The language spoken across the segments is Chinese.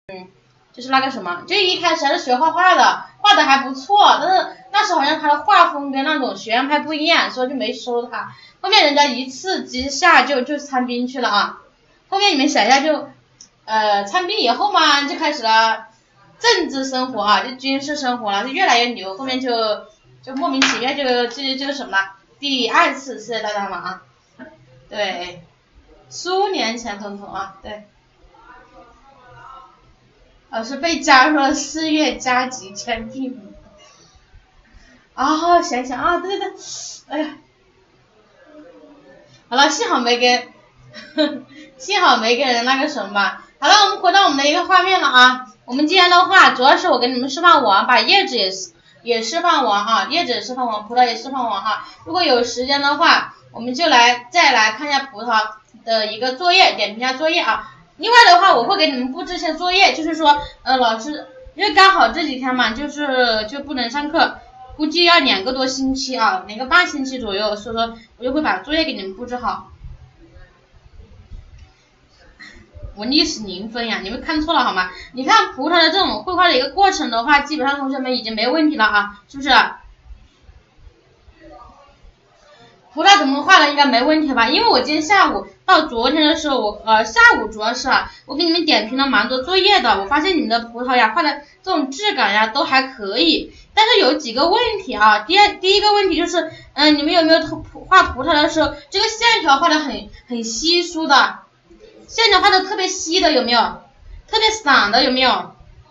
就是那个什么，就一开始还是学画画的，画的还不错，但是那时候好像他的画风跟那种学院派不一样，所以就没收他。后面人家一次之下就参兵去了啊。后面你们想一下就，参兵以后嘛，就开始了政治生活啊，就军事生活了，就越来越牛。后面就莫名其妙就什么了，第2次世界大战了啊。对，苏联前总统啊，对。是被加入了4月加急签订。想想啊，对，哎呀，好了，幸好没给人那个什么。好了，我们回到我们的一个画面了啊。我们今天的话，主要是我给你们示范完，把叶子也示范完啊，叶子也示范完，葡萄也示范完啊。如果有时间的话，我们就再来看一下葡萄的一个作业，点评一下作业啊。另外的话，我会给你们布置一些作业，就是说，老师因为刚好这几天嘛，就不能上课，估计要2个多星期啊，2个半星期左右，所以说我就会把作业给你们布置好。文历史0分呀，你们看错了好吗？你看葡萄的这种绘画的一个过程的话，基本上同学们已经没问题了啊，是不是？葡萄怎么画的应该没问题吧？因为我今天下午到昨天的时候，下午主要是我给你们点评了蛮多作业的，我发现你们的葡萄呀画的这种质感呀都还可以，但是有几个问题啊。第一个问题就是，你们有没有画葡萄的时候，这个线条画的很稀疏的，线条画的特别稀的有没有？特别散的有没有？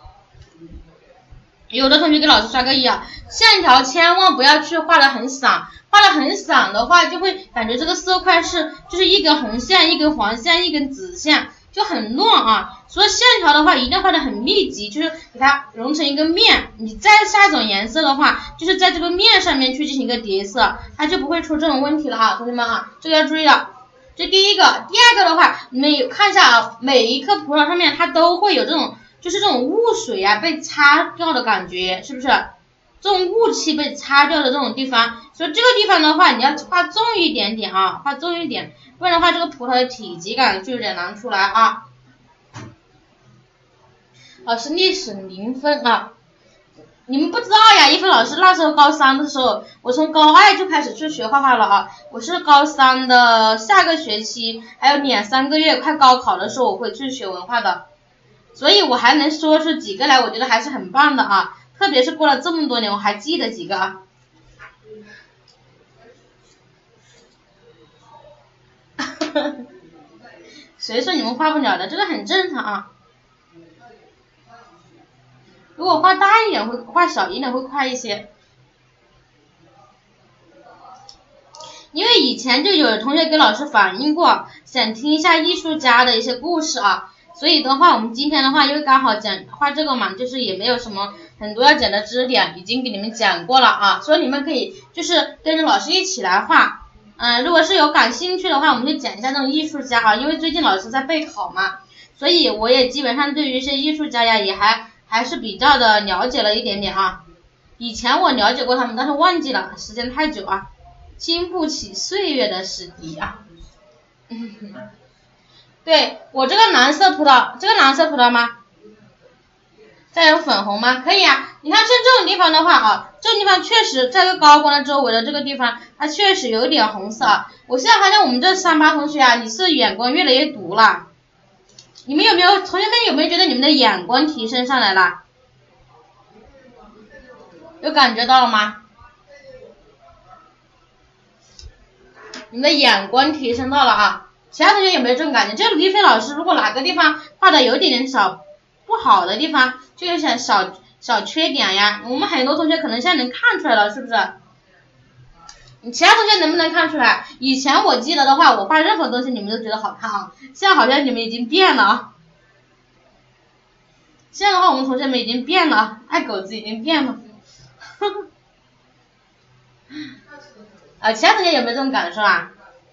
有的同学给老师刷个1啊，线条千万不要去画的很散，画的很散的话，就会感觉这个色块就是一根红线、一根黄线、一根紫线，就很乱啊。所以线条的话一定要画的很密集，就是给它融成一个面。你再下一种颜色的话，就是在这个面上面去进行一个叠色，它就不会出这种问题了啊，同学们啊，这个要注意了。这第一个，第二个的话，你们看一下啊，每一颗葡萄上面它都会有这种。就是这种雾水啊被擦掉的感觉，是不是？这种雾气被擦掉的这种地方，所以这个地方的话，你要画重一点点啊，画重一点，不然的话，这个葡萄的体积感就有点难出来啊。是历史0分啊，你们不知道呀，一芬老师那时候高3的时候，我从高2就开始去学画画了啊，我是高3的下个学期还有2、3个月快高考的时候，我会去学文化的。所以我还能说出几个来，我觉得还是很棒的啊！特别是过了这么多年，我还记得几个啊。谁说你们画不了的？这个很正常啊。如果画大一点会，画小一点会快一些。因为以前就有同学给老师反映过，想听一下艺术家的一些故事啊。所以的话，我们今天的话，因为刚好讲画这个嘛，就是也没有什么很多要讲的知识点，已经给你们讲过了啊，所以你们可以就是跟着老师一起来画。如果是有感兴趣的话，我们就讲一下这种艺术家啊，因为最近老师在备考嘛，所以我也基本上对于一些艺术家呀，也还是比较的了解了一点点啊。以前我了解过他们，但是忘记了，时间太久啊，经不起岁月的洗涤啊。对，我这个蓝色葡萄，这个蓝色葡萄吗？再有粉红吗？可以啊。你看像这种地方的话啊，这种地方确实在这个高光的周围的这个地方，它确实有一点红色啊。我现在发现我们这38同学啊，你是眼光越来越毒了。你们同学们有没有觉得你们的眼光提升上来了？有感觉到了吗？你们的眼光提升到了啊。其他同学有没有这种感觉？这个李飞老师如果哪个地方画的有点小不好的地方，就有些小缺点呀，我们很多同学可能现在能看出来了，是不是？你其他同学能不能看出来？以前我记得的话，我画任何东西你们都觉得好看啊，现在好像你们已经变了啊。现在的话，我们同学们已经变了，爱狗子已经变了。其他同学有没有这种感受啊？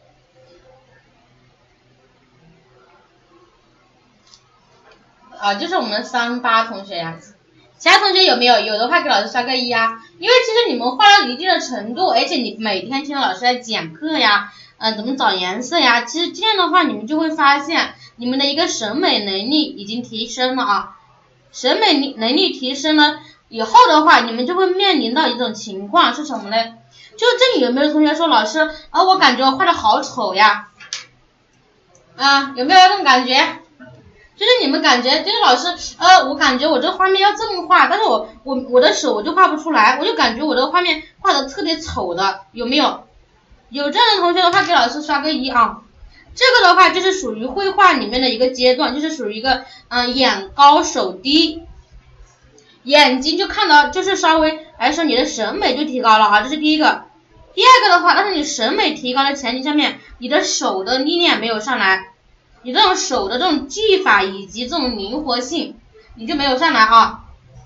就是我们38同学呀，其他同学有没有？有的话给老师刷个1啊。因为其实你们画到一定的程度，而且你每天听老师在讲课呀，怎么找颜色呀，其实这样的话你们就会发现你们的一个审美能力已经提升了啊。 审美能力提升了以后的话，你们就会面临到一种情况是什么呢？就这里有没有同学说老师我感觉我画的好丑呀？有没有这种感觉？就是你们感觉就是老师我感觉我这个画面要这么画，但是我的手我就画不出来，我就感觉我这个画面画的特别丑的，有没有？有这样的同学的话给老师刷个1啊。这个的话就是属于绘画里面的一个阶段，就是属于一个眼高手低，眼睛就看到就是稍微来说你的审美就提高了啊，这是第一个。第二个的话，但是你审美提高的前提下面，你的手的力量没有上来，你这种手的这种技法以及这种灵活性你就没有上来啊。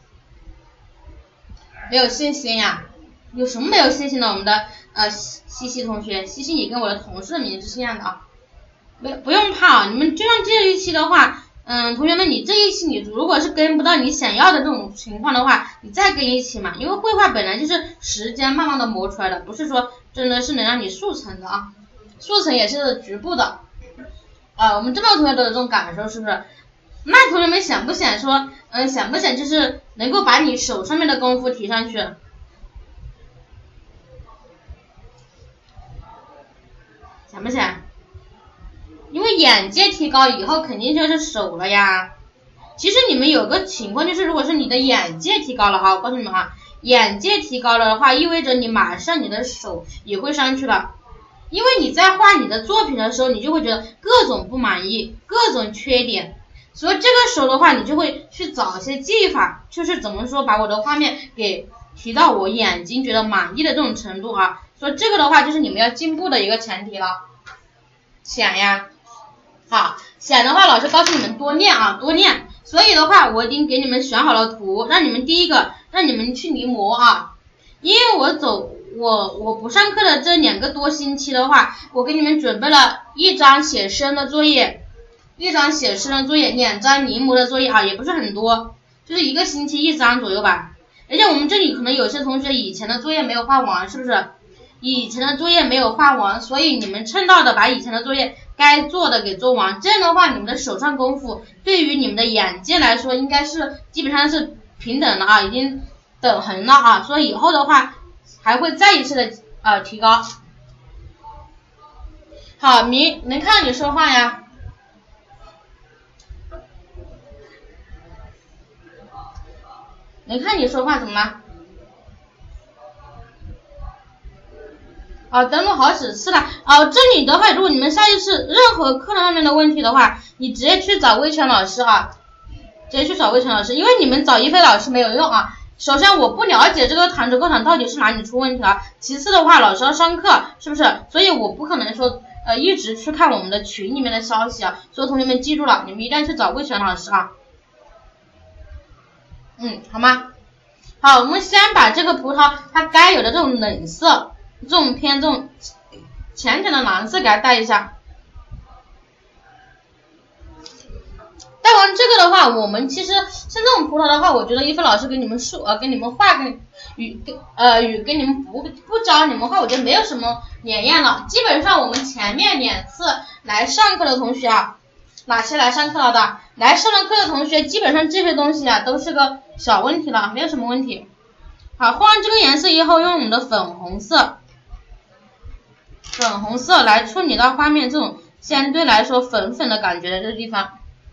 没有信心呀？有什么没有信心的？我们的西西同学，西西你跟我的同事的名字是一样的啊。不用怕你们就像这一期的话同学们，你这一期你如果是跟不到你想要的这种情况的话，你再跟一期嘛，因为绘画本来就是时间慢慢的磨出来的，不是说真的是能让你速成的啊，速成也是局部的我们这么多同学都有这种感受是不是？那同学们想不想说想不想就是能够把你手上面的功夫提上去？想不想？因为眼界提高以后肯定就是手了呀。其实你们有个情况就是如果是你的眼界提高了我告诉你们眼界提高了的话，意味着你马上你的手也会上去了。因为你在画你的作品的时候，你就会觉得各种不满意，各种缺点，所以这个时候的话你就会去找一些技法，就是怎么说把我的画面给提到我眼睛觉得满意的这种程度所以这个的话就是你们要进步的一个前提了。想呀？好，想的话老师告诉你们多练多练。所以的话我已经给你们选好了图，让你们第一个让你们去临摹因为我不上课的这2个多星期的话，我给你们准备了1张写生的作业，2张临摹的作业也不是很多，就是1个星期1张左右吧。而且我们这里可能有些同学以前的作业没有画完，是不是？以前的作业没有画完，所以你们趁到的把以前的作业该做的给做完，这样的话你们的手上功夫对于你们的眼界来说应该是基本上是平等的已经等横了所以以后的话还会再一次的提高。好，能看到你说话呀？能看你说话怎么了？登录好几次了这里的话如果你们下一次任何课堂上面的问题的话，你直接去找魏全老师直接去找魏全老师，因为你们找一菲老师没有用首先我不了解这个弹指课堂到底是哪里出问题了，其次的话老师要上课是不是？所以我不可能说一直去看我们的群里面的消息所以同学们记住了，你们一定要去找魏全老师好吗？好，我们先把这个葡萄它该有的这种冷色，这种偏这种浅浅的蓝色给它带一下。带完这个的话，我们其实像这种葡萄的话，我觉得一菲老师给你们给你们画跟与给你们不教你们画，我觉得没有什么两样了。基本上我们前面2次来上课的同学哪些来上课了的？来上了课的同学，基本上这些东西都是个小问题了，没有什么问题。好，画完这个颜色以后，用我们的粉红色来处理到画面这种相对来说粉粉的感觉的这个地方。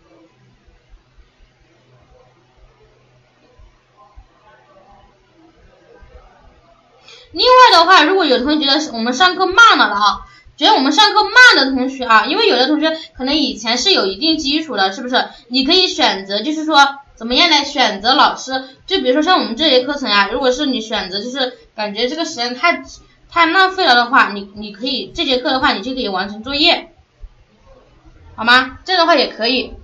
另外的话，如果有同学觉得我们上课慢了的觉得我们上课慢的同学因为有的同学可能以前是有一定基础的，是不是？你可以选择就是说怎么样来选择老师，就比如说像我们这节课程如果是你选择就是感觉这个时间太浪费了的话，你可以这节课的话你就可以完成作业，好吗？这样的话也可以。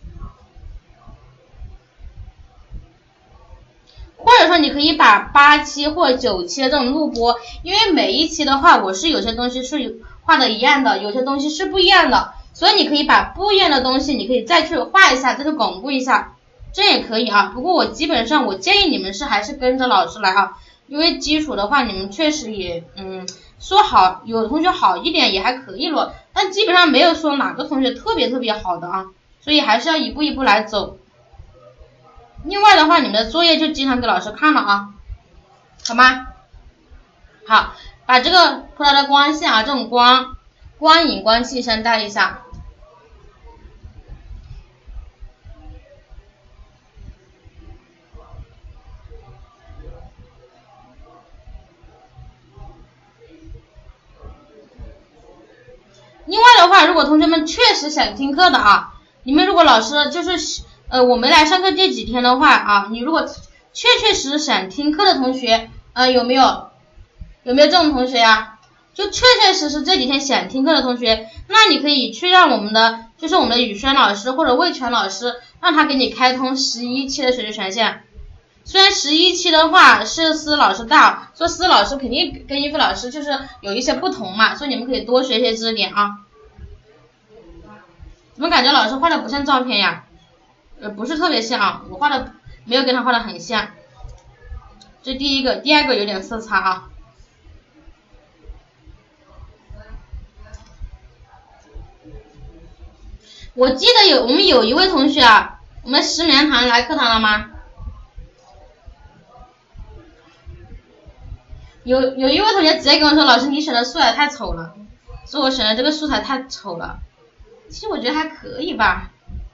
或者说你可以把8期或9期的这种录播，因为每一期的话我是有些东西是画的一样的，有些东西是不一样的，所以你可以把不一样的东西你可以再去画一下，再去巩固一下，这也可以不过我基本上我建议你们还是跟着老师来因为基础的话你们确实也说好，有的同学好一点也还可以了，但基本上没有说哪个同学特别好的所以还是要一步一步来走。 另外的话，你们的作业就经常给老师看了啊，好吗？好，把这个葡萄的光线啊，这种光影关系先带一下。另外的话，如果同学们确实想听课的啊，你们如果老师就是我没来上课这几天的话啊，你如果确实想听课的同学有没有这种同学呀？就确实这几天想听课的同学，那你可以去让我们的宇轩老师或者魏全老师，让他给你开通11期的学习权限。虽然11期的话是思老师带，说思老师肯定跟一菲老师就是有一些不同嘛，所以你们可以多学一些知识点啊。怎么感觉老师画的不像照片呀？不是特别像啊，我画的没有跟他画的很像。这第一个，第二个有点色差啊。我记得我们有一位同学啊，我们石棉堂来课堂了吗？有一位同学直接跟我说，老师你选的素材太丑了，说我选的这个素材太丑了。其实我觉得还可以吧。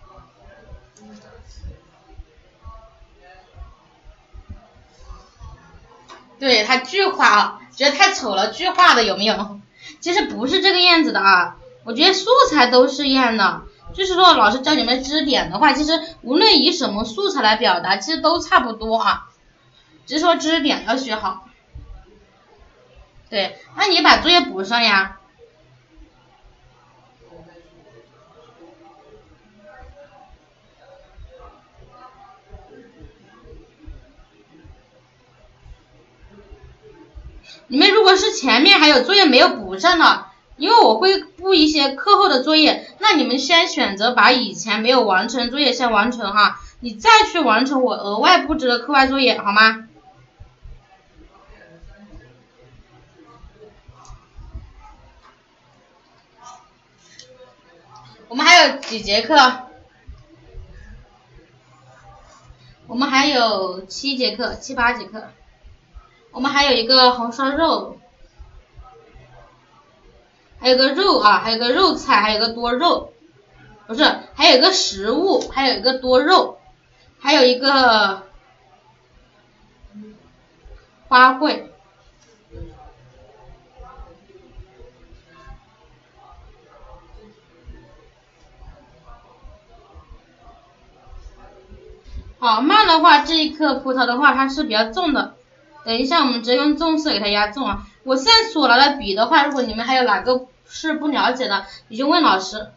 对，他巨画啊，觉得太丑了，巨画的有没有？其实不是这个样子的啊，我觉得素材都是一样的，就是说老师教你们知识点的话，其实无论以什么素材来表达，其实都差不多啊，只是说知识点要学好。对，那你把作业补上呀。你们如果是前面还有作业没有补上的，因为我会布一些课后的作业，那你们先选择把以前没有完成的作业先完成哈，你再去完成我额外布置的课外作业，好吗？我们还有几节课？我们还有7节课，7、8节课。我们还有一个红烧肉，还有个肉啊，还有个肉菜，还有个多肉，不是，还有一个食物，还有一个多肉，还有一个花卉。好，慢的话这一颗葡萄的话它是比较重的，等一下我们直接用重色给它压重啊。我现在所拿的笔的话，如果你们还有哪个是不了解的，你就问老师。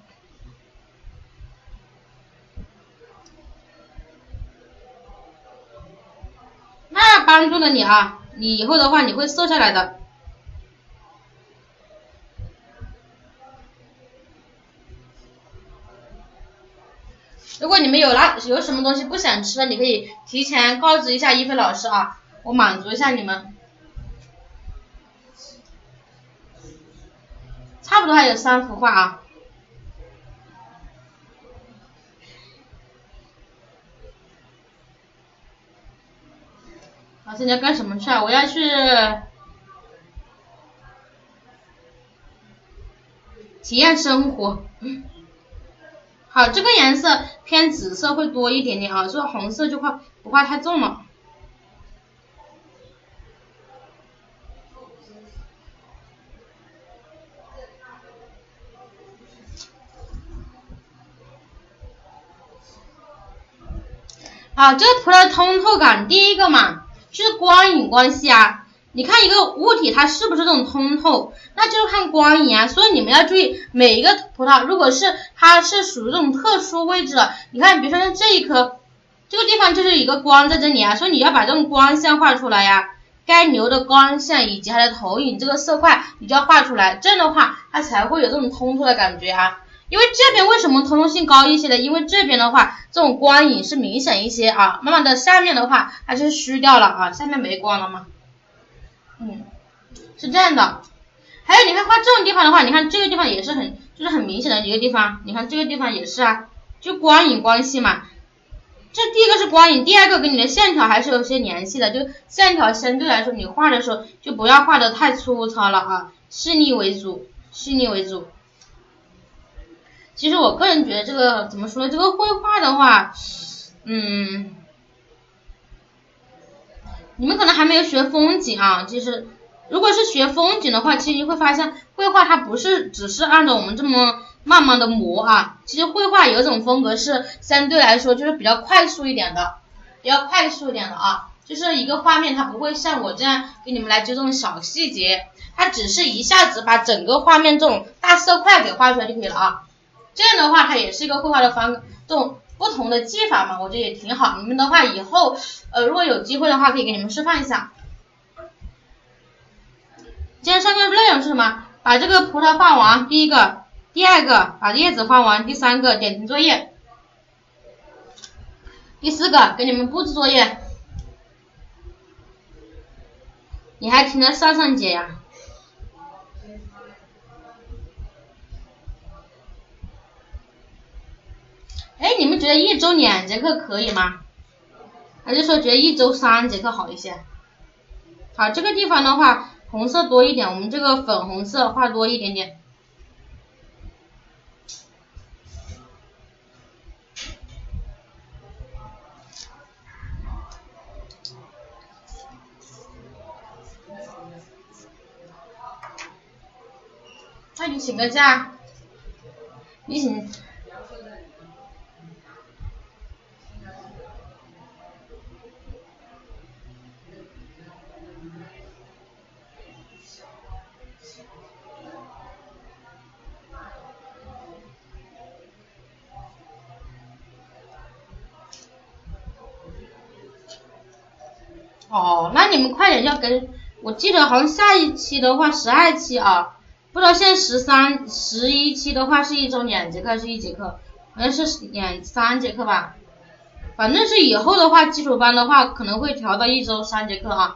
那帮助了你啊，你以后的话你会瘦下来的。如果你们有什么东西不想吃的，你可以提前告知一下一菲老师啊，我满足一下你们。差不多还有3幅画啊。好，现在干什么去啊？我要去体验生活。好，这个颜色偏紫色会多一点点啊，这个红色就不画太重了。好，这个葡萄通透感，第一个嘛，就是光影关系啊。你看一个物体它是不是这种通透，那就是看光影啊。所以你们要注意每一个葡萄，如果是它是属于这种特殊位置的，你看比如说像这一颗，这个地方就是一个光在这里啊，所以你要把这种光线画出来呀，该留的光线以及它的投影这个色块你就要画出来，这样的话它才会有这种通透的感觉啊。因为这边为什么通透性高一些的？因为这边的话这种光影是明显一些啊，慢慢的下面的话它就是虚掉了啊，下面没光了嘛。是这样的。还有你看画这种地方的话，你看这个地方也是很明显的一个地方，你看这个地方也是啊，就光影关系嘛。 这第一个是光影，第二个跟你的线条还是有些联系的，就线条相对来说你画的时候就不要画的太粗糙了啊，细腻为主，细腻为主。其实我个人觉得这个怎么说呢，这个绘画的话，你们可能还没有学风景啊，其实如果是学风景的话，其实你会发现绘画它不是只是按照我们这么慢慢的磨啊，其实绘画有一种风格是相对来说就是比较快速一点的，啊，就是一个画面它不会像我这样给你们来纠正小细节，它只是一下子把整个画面这种大色块给画出来就可以了啊。这样的话它也是一个绘画的这种不同的技法嘛，我觉得也挺好。你们的话以后如果有机会的话可以给你们示范一下。今天上课内容是什么？把这个葡萄画完，第一个，第二个把叶子画完，第三个点评作业，第四个给你们布置作业。你还听着上节呀？哎，你们觉得一周2节课可以吗？还是说觉得一周3节课好一些？好，这个地方的话红色多一点，我们这个粉红色画多一点点。那你请个假，你请。哦，那你们快点要跟，我记得好像下一期的话12期啊，不知道现在11期的话是一周2节课还是1节课，好像是3节课吧，反正是以后的话基础班的话可能会调到一周3节课啊。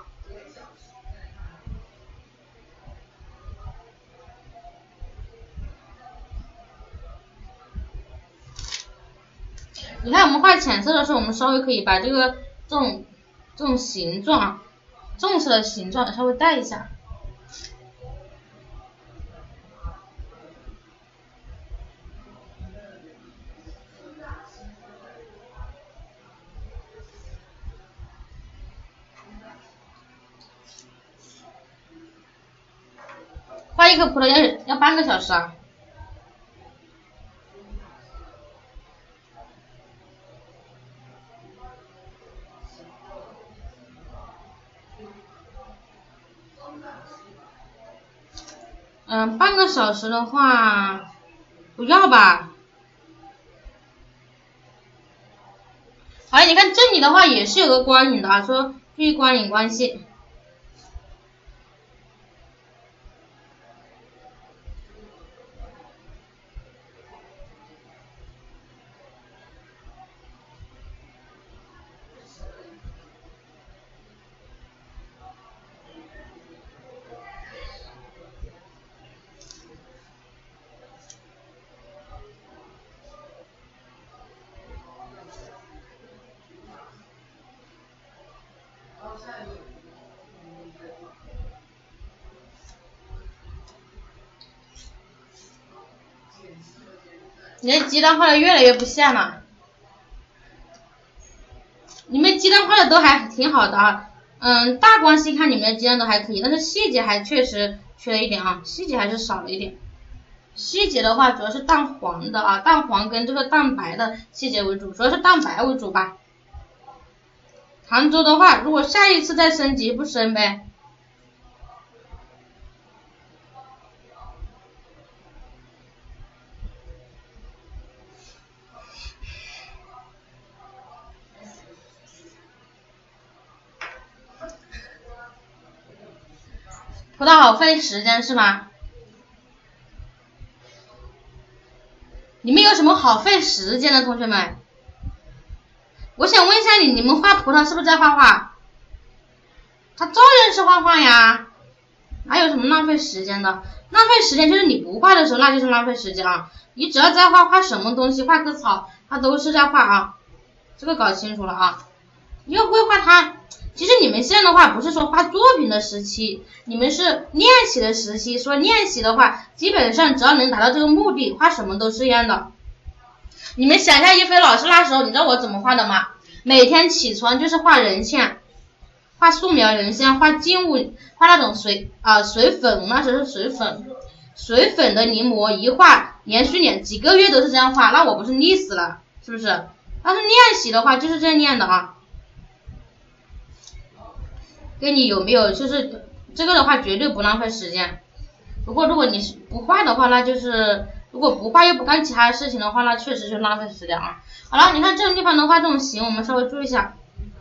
你看我们画浅色的时候，我们稍微可以把这个这种形状啊，重色的形状稍微带一下。画一颗葡萄要半个小时啊。半个小时的话不要吧。好，你看这里的话也是有个光影的啊，说注意光影关系。你的鸡蛋画的越来越不像了，你们鸡蛋画的都还挺好的啊，大关系看你们的鸡蛋都还可以，但是细节还确实缺了一点啊，细节还是少了一点。细节的话主要是淡黄的啊，淡黄跟这个淡白的细节为主，主要是淡白为主吧。杭州的话，如果下一次再升级不升呗。葡萄好费时间是吗？你们有什么好费时间的同学们？我想问一下你们画葡萄是不是在画画？它照样是画画呀，哪有什么浪费时间的？浪费时间就是你不画的时候，那就是浪费时间啊。你只要在画什么东西，画棵草，它都是在画啊。 这个搞清楚了啊。因为绘画它，其实你们现在的话不是说画作品的时期，你们是练习的时期。说练习的话，基本上只要能达到这个目的，画什么都是一样的。你们想一下，一菲老师那时候，你知道我怎么画的吗？每天起床就是画人像，画素描人像，画静物，画那种水粉，那时候是水粉的临摹，一画连续几个月都是这样画，那我不是腻死了，是不是？但是练习的话就是这样练的啊。跟你有没有就是这个的话绝对不浪费时间。不过如果你是不画的话，那就是如果不画又不干其他事情的话，那确实就浪费时间啊。好了，你看这种地方的话，这种形我们稍微注意一下。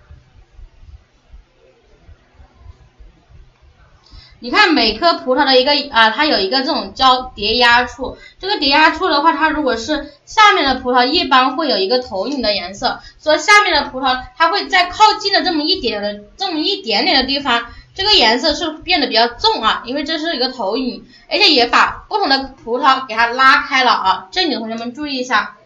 你看每颗葡萄的一个它有一个这种叠压处，这个叠压处的话，它如果是下面的葡萄，一般会有一个投影的颜色，所以下面的葡萄它会在靠近的这么一点点的地方，这个颜色是变得比较重啊，因为这是一个投影，而且也把不同的葡萄给它拉开了啊，这里同学们注意一下。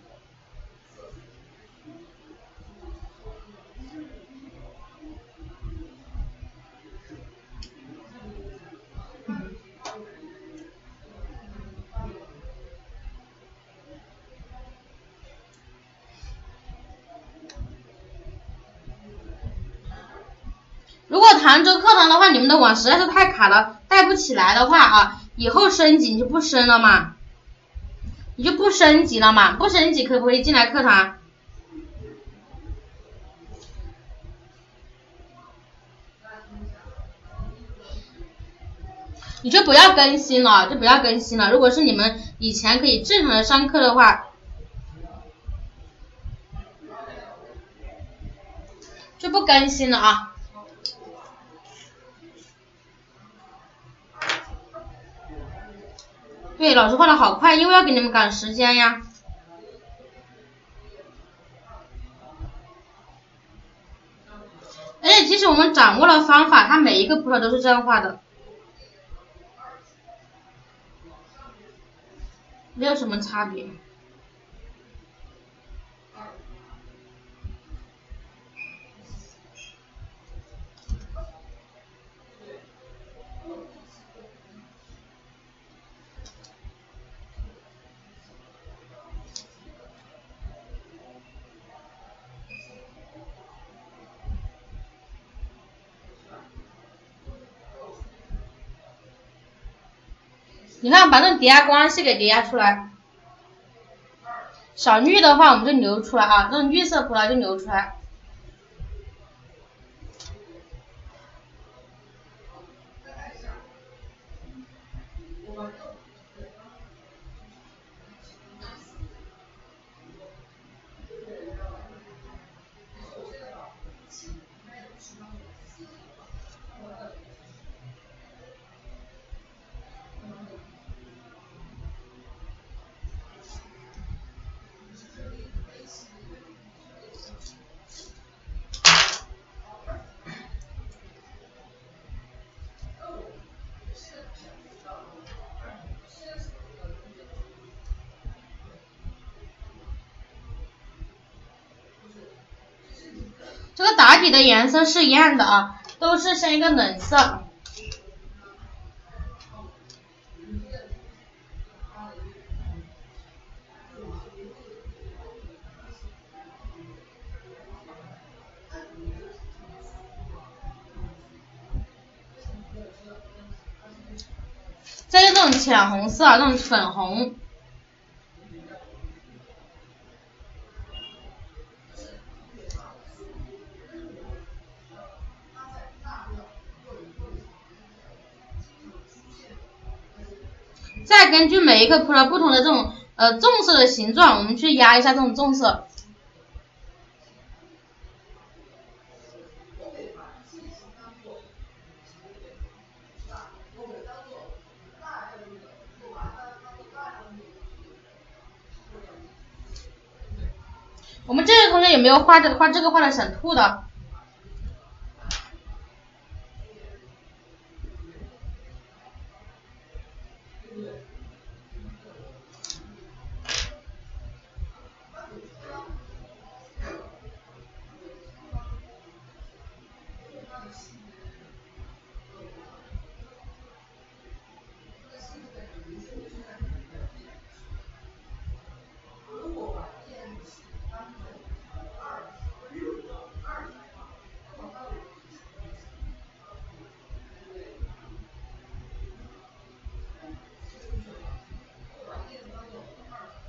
如果杭州课堂的话，你们的网实在是太卡了，带不起来的话啊，以后升级你就不升了嘛，你就不升级了嘛，不升级可不可以进来课堂？你就不要更新了，如果是你们以前可以正常的上课的话，就不更新了啊。对，老师画的好快，因为要给你们赶时间呀。而且即使我们掌握了方法，它每一个葡萄都是这样画的，没有什么差别。你看，把那种叠压关系给叠压出来。小绿的话，我们就留出来啊，那种绿色葡萄就留出来。这个打底的颜色是一样的啊，都是像一个冷色。再用这种浅红色，这种粉红。再根据每一个葡萄不同的这种棕色的形状，我们去压一下这种棕色。我们这个同学有没有画这个画的闪兔的？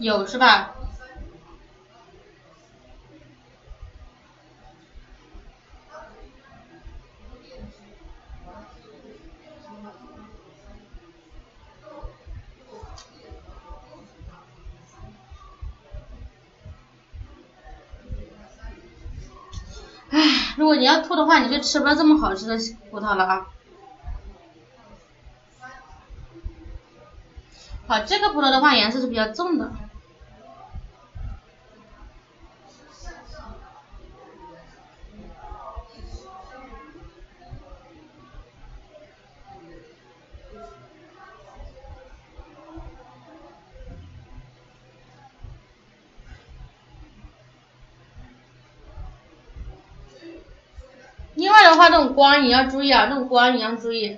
有是吧？唉，如果你要吐的话，你就吃不到这么好吃的葡萄了啊。好，这个葡萄的话颜色是比较重的。另外的话，这种光你要注意啊，这种光你要注意。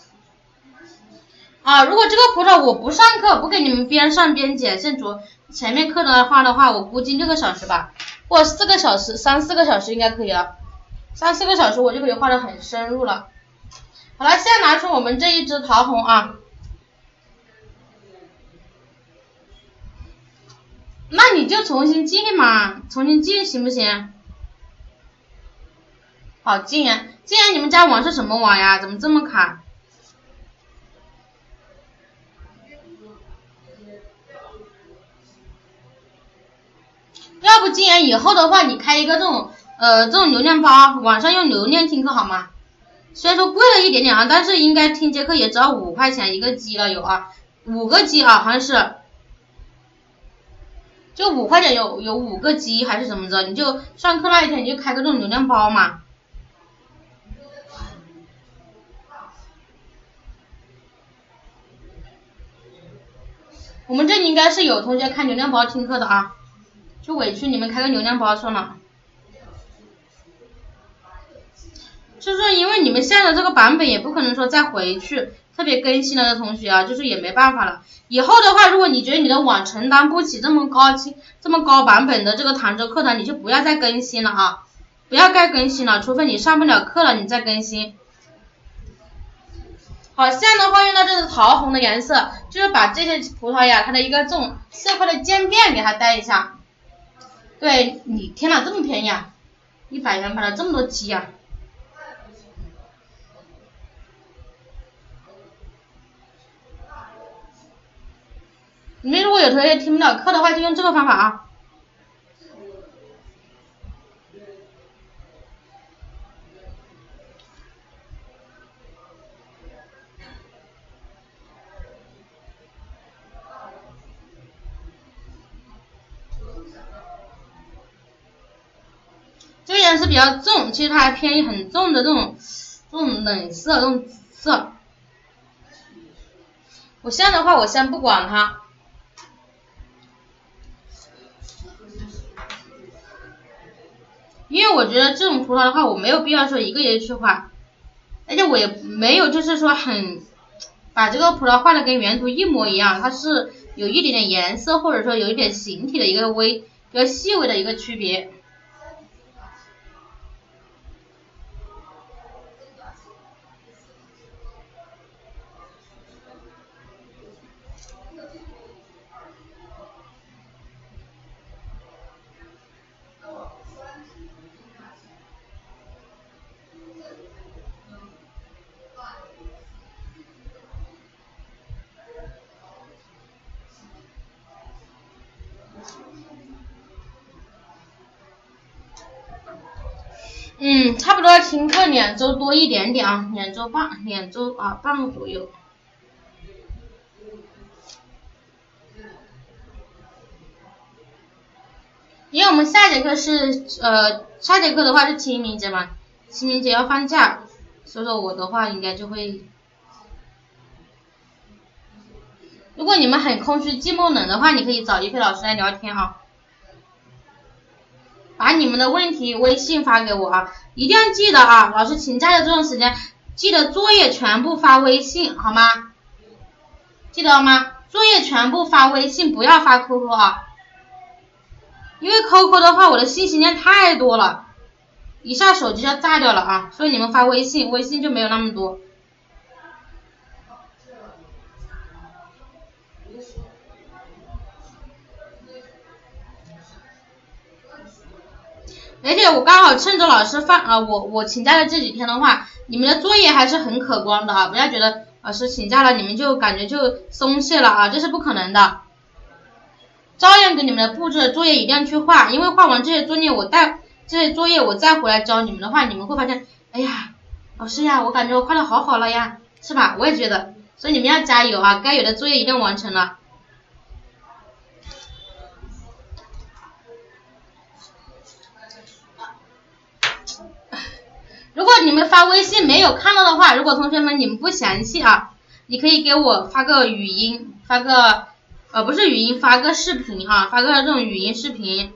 啊，如果这个葡萄我不上课，不给你们边上边解，先主前面课的话，我估计6个小时吧，或4个小时，3、4个小时应该可以了。3、4个小时我就可以画得很深入了。好了，现在拿出我们这一支桃红啊。那你就重新进嘛，重新进行不行？好，进呀！进呀！你们家网是什么网呀？怎么这么卡？要不禁言以后的话，你开一个这种流量包，网上用流量听课好吗？虽然说贵了一点点啊，但是应该听节课也只要5块钱一个 G 了有啊，5个 G 啊，好像是，就5块钱有5个 G 还是怎么着？你就上课那一天你就开个这种流量包嘛。我们这里应该是有同学开流量包听课的啊。就委屈你们开个流量包算了，就是因为你们现在的这个版本也不可能说再回去，特别更新了的同学啊，就是也没办法了。以后的话，如果你觉得你的网承担不起这么高版本的这个唐州课堂，你就不要再更新了啊，不要再更新了，除非你上不了课了，你再更新。好，现在的话用到这个桃红的颜色，就是把这些葡萄呀，它的一个这种色块的渐变给它带一下。对你，天哪，这么便宜啊！100元买了这么多鸡啊！你们如果有同学听不了课的话，就用这个方法啊。这个颜色比较重，其实它还偏很重的这种冷色，这种紫色。我现在的话，我先不管它，因为我觉得这种葡萄的话，我没有必要说一个一个去画，而且我也没有就是说把这个葡萄画的跟原图一模一样，它是有一点点颜色或者说有一点形体的一个比较细微的一个区别。差不多要听课2周多一点点啊，2周半左右。因为我们下节课的话是清明节嘛，清明节要放假，所以说我的话应该就会，如果你们很空虚寂寞冷的话，你可以找一菲老师来聊天啊。把你们的问题微信发给我啊，一定要记得啊，老师请假的这段时间，记得作业全部发微信好吗？记得吗？作业全部发微信，不要发 QQ 啊，因为 QQ 的话我的信息量太多了，一下手机要炸掉了啊，所以你们发微信，微信就没有那么多。 而且我刚好趁着老师我请假的这几天的话，你们的作业还是很可观的啊，不要觉得老师请假了你们就感觉就松懈了啊，这是不可能的。照样给你们的布置的作业一定要去画，因为画完这些作业我再回来教你们的话，你们会发现，哎呀，老师呀，我感觉我画的好好了呀，是吧？我也觉得，所以你们要加油啊，该有的作业一定要完成了。如果你们发微信没有看到的话，如果同学们你们不详细啊，你可以给我发个语音，发个不是语音，发个视频啊，发个这种语音视频。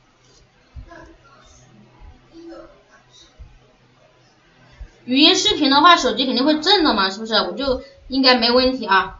语音视频的话，手机肯定会震的嘛，是不是？我就应该没问题啊。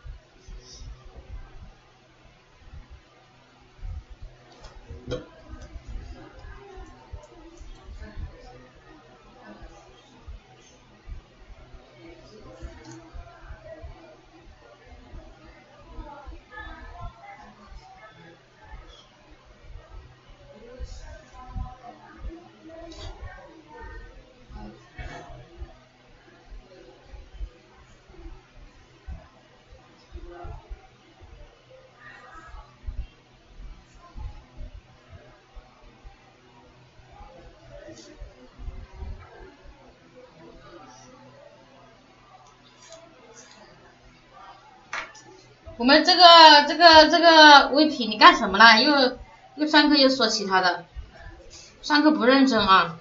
我们这个微皮你干什么啦？又上课又说其他的，上课不认真啊！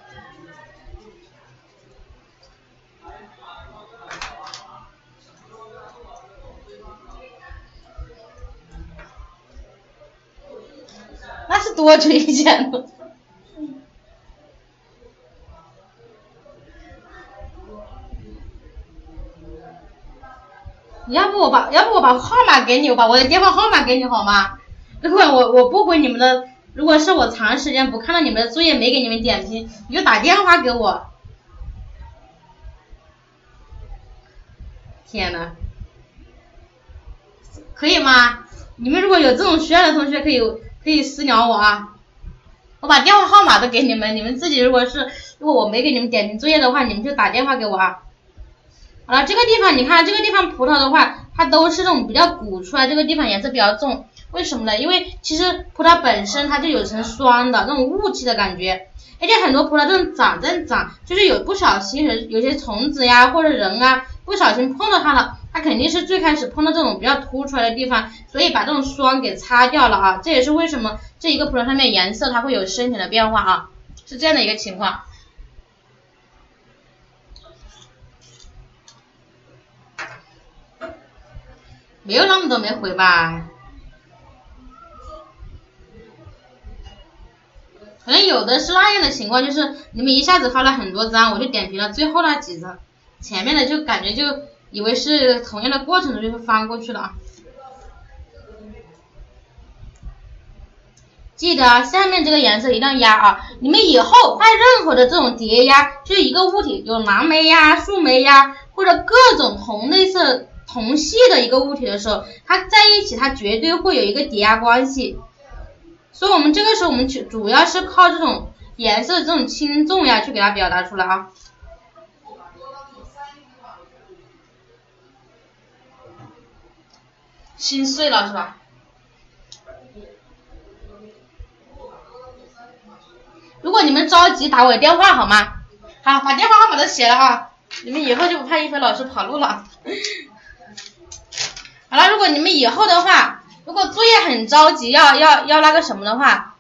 那是多久以前了？要不我把号码给你，我把我的电话号码给你好吗？如果我不回你们的，如果是我长时间不看到你们的作业没给你们点评，你就打电话给我。天呐，可以吗？你们如果有这种需要的同学可以私聊我啊，我把电话号码都给你们，你们自己如果我没给你们点评作业的话，你们就打电话给我啊。好了，这个地方你看，这个地方葡萄的话，它都是这种比较鼓出来，这个地方颜色比较重，为什么呢？因为其实葡萄本身它就有层霜的那种雾气的感觉，而且很多葡萄这种长，就是有不小心有些虫子呀或者人啊不小心碰到它了，它肯定是最开始碰到这种比较凸出来的地方，所以把这种霜给擦掉了啊，这也是为什么这一个葡萄上面颜色它会有深浅的变化啊，是这样的一个情况。没有那么多没回吧，可能有的是那样的情况，就是你们一下子发了很多张，我就点评了最后那几张，前面的就感觉就以为是同样的过程，就会翻过去了啊。记得下面这个颜色一定要压啊！你们以后画任何的这种叠压，就是一个物体有蓝莓呀、树莓呀，或者各种同系的一个物体的时候，它在一起它绝对会有一个叠压关系，所以我们这个时候我们主要是靠这种颜色的这种轻重呀去给它表达出来啊。心碎了是吧？如果你们着急打我的电话好吗？好，把电话号码都写了啊，你们以后就不怕一菲老师跑路了。好了，如果你们以后的话，如果作业很着急要那个什么的话，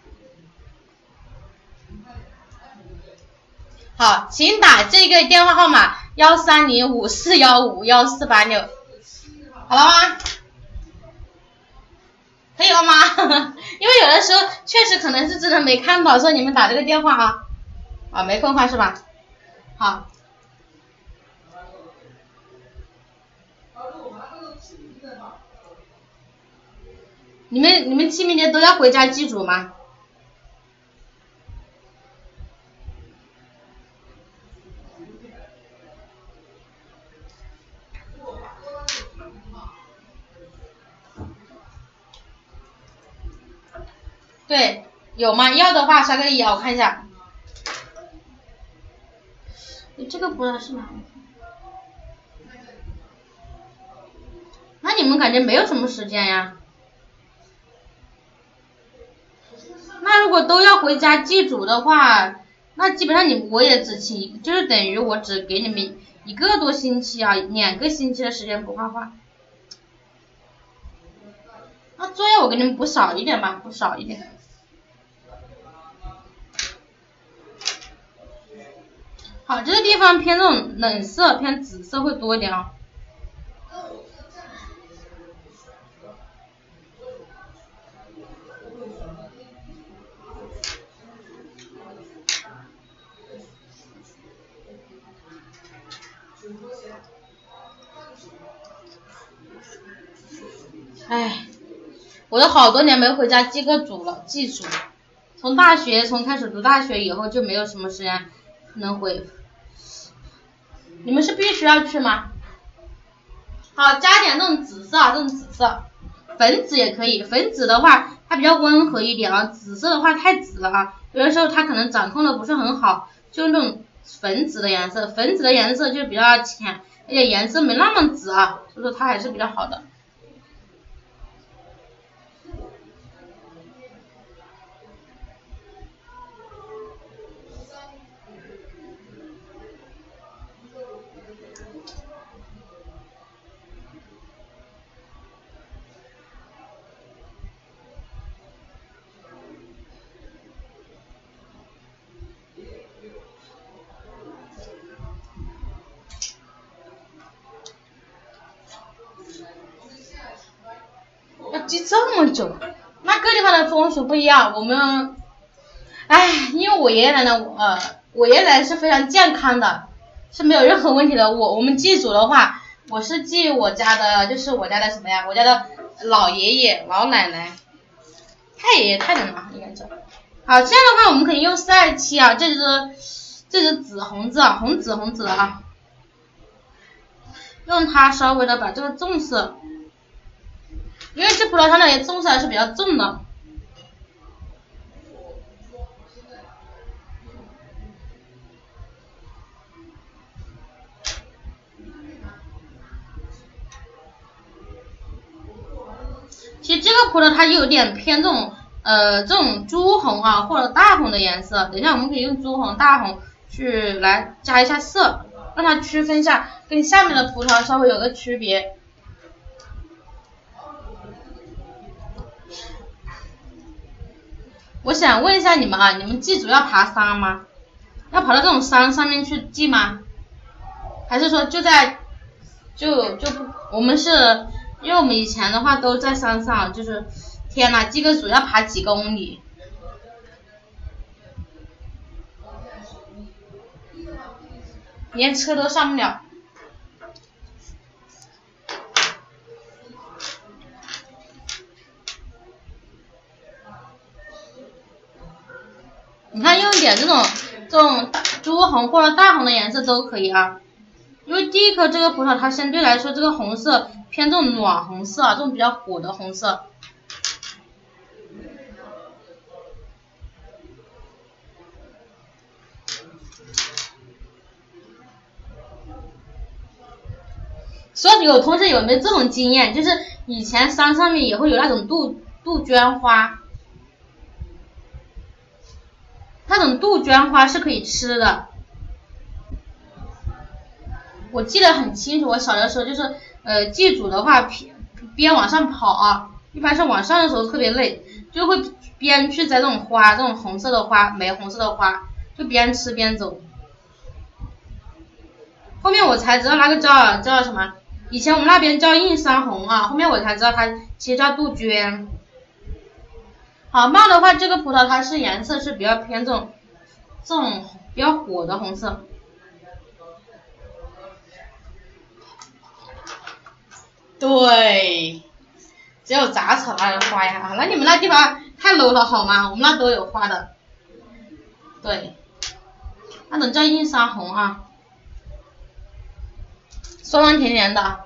好，请打这个电话号码130541514866，好了吗？可以了吗？因为有的时候确实可能是真的没看到，所以你们打这个电话啊，没空换是吧？好。你们清明节都要回家祭祖吗？对，有吗？要的话刷个1，我看一下。 这个不知道是哪个。那你们感觉没有什么时间呀？那如果都要回家祭祖的话，那基本上我也只请，就是等于我只给你们1个多星期啊，2个星期的时间补画画。那作业我给你们补少一点吧，补少一点。好，这个地方偏这种冷色，偏紫色会多一点啊。哎，我都好多年没回家祭祖了，从开始读大学以后就没有什么时间能回。你们是必须要去吗？好，加点这种紫色，粉紫也可以。粉紫的话，它比较温和一点啊。紫色的话太紫了啊，有的时候它可能掌控的不是很好，就那种粉紫的颜色。粉紫的颜色就比较浅，而且颜色没那么紫啊，所以说它还是比较好的。要记这么久，那各地方的风俗不一样。我们，因为我爷爷奶奶是非常健康的，是没有任何问题的。我们祭祖的话，我是祭我家的，就是我家的什么呀？我家的老爷爷、老奶奶、太爷爷、太奶奶应该是。好，这样的话我们可以用427啊，这是紫红字啊，红紫的啊，用它稍微的把这个重色。因为这葡萄它那里棕色还是比较重的。其实这个葡萄它有点偏这种朱红啊或者大红的颜色，等一下我们可以用朱红、大红去来加一下色，让它区分一下，跟下面的葡萄稍微有个区别。我想问一下你们啊，你们祭祖要爬山吗？要爬到这种山上面去祭吗？还是说就我们是因为我们以前的话都在山上，就是天哪，祭个祖要爬几公里，连车都上不了。你看用点这种朱红或者大红的颜色都可以啊，因为第一颗这个葡萄它相对来说这个红色偏这种暖红色啊，这种比较火的红色。说有同学有没有这种经验，就是以前山上面也会有那种杜鹃花。那种杜鹃花是可以吃的，我记得很清楚。我小的时候就是祭祖的话，边往上跑啊，一般是晚上的时候特别累，就会边去摘这种花，这种红色的花、玫红色的花，就边吃边走。后面我才知道那个叫什么，以前我们那边叫映山红啊，后面我才知道它其实叫杜鹃。好，帽的话，这个葡萄它是颜色是比较偏这种比较火的红色。对，只有杂草那有花呀，那你们那地方太 low 了好吗？我们那都有花的。对，那种叫映山红啊，酸酸甜甜的。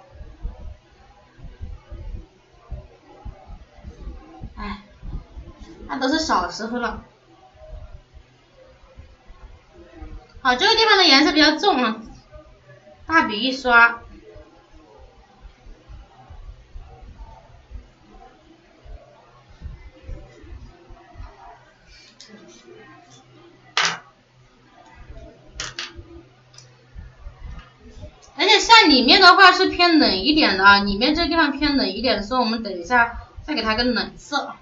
那都是小时候了。 好，这个地方的颜色比较重啊，大笔一刷。而且像里面的话是偏冷一点的啊，里面这个地方偏冷一点的时候，我们等一下再给它个冷色。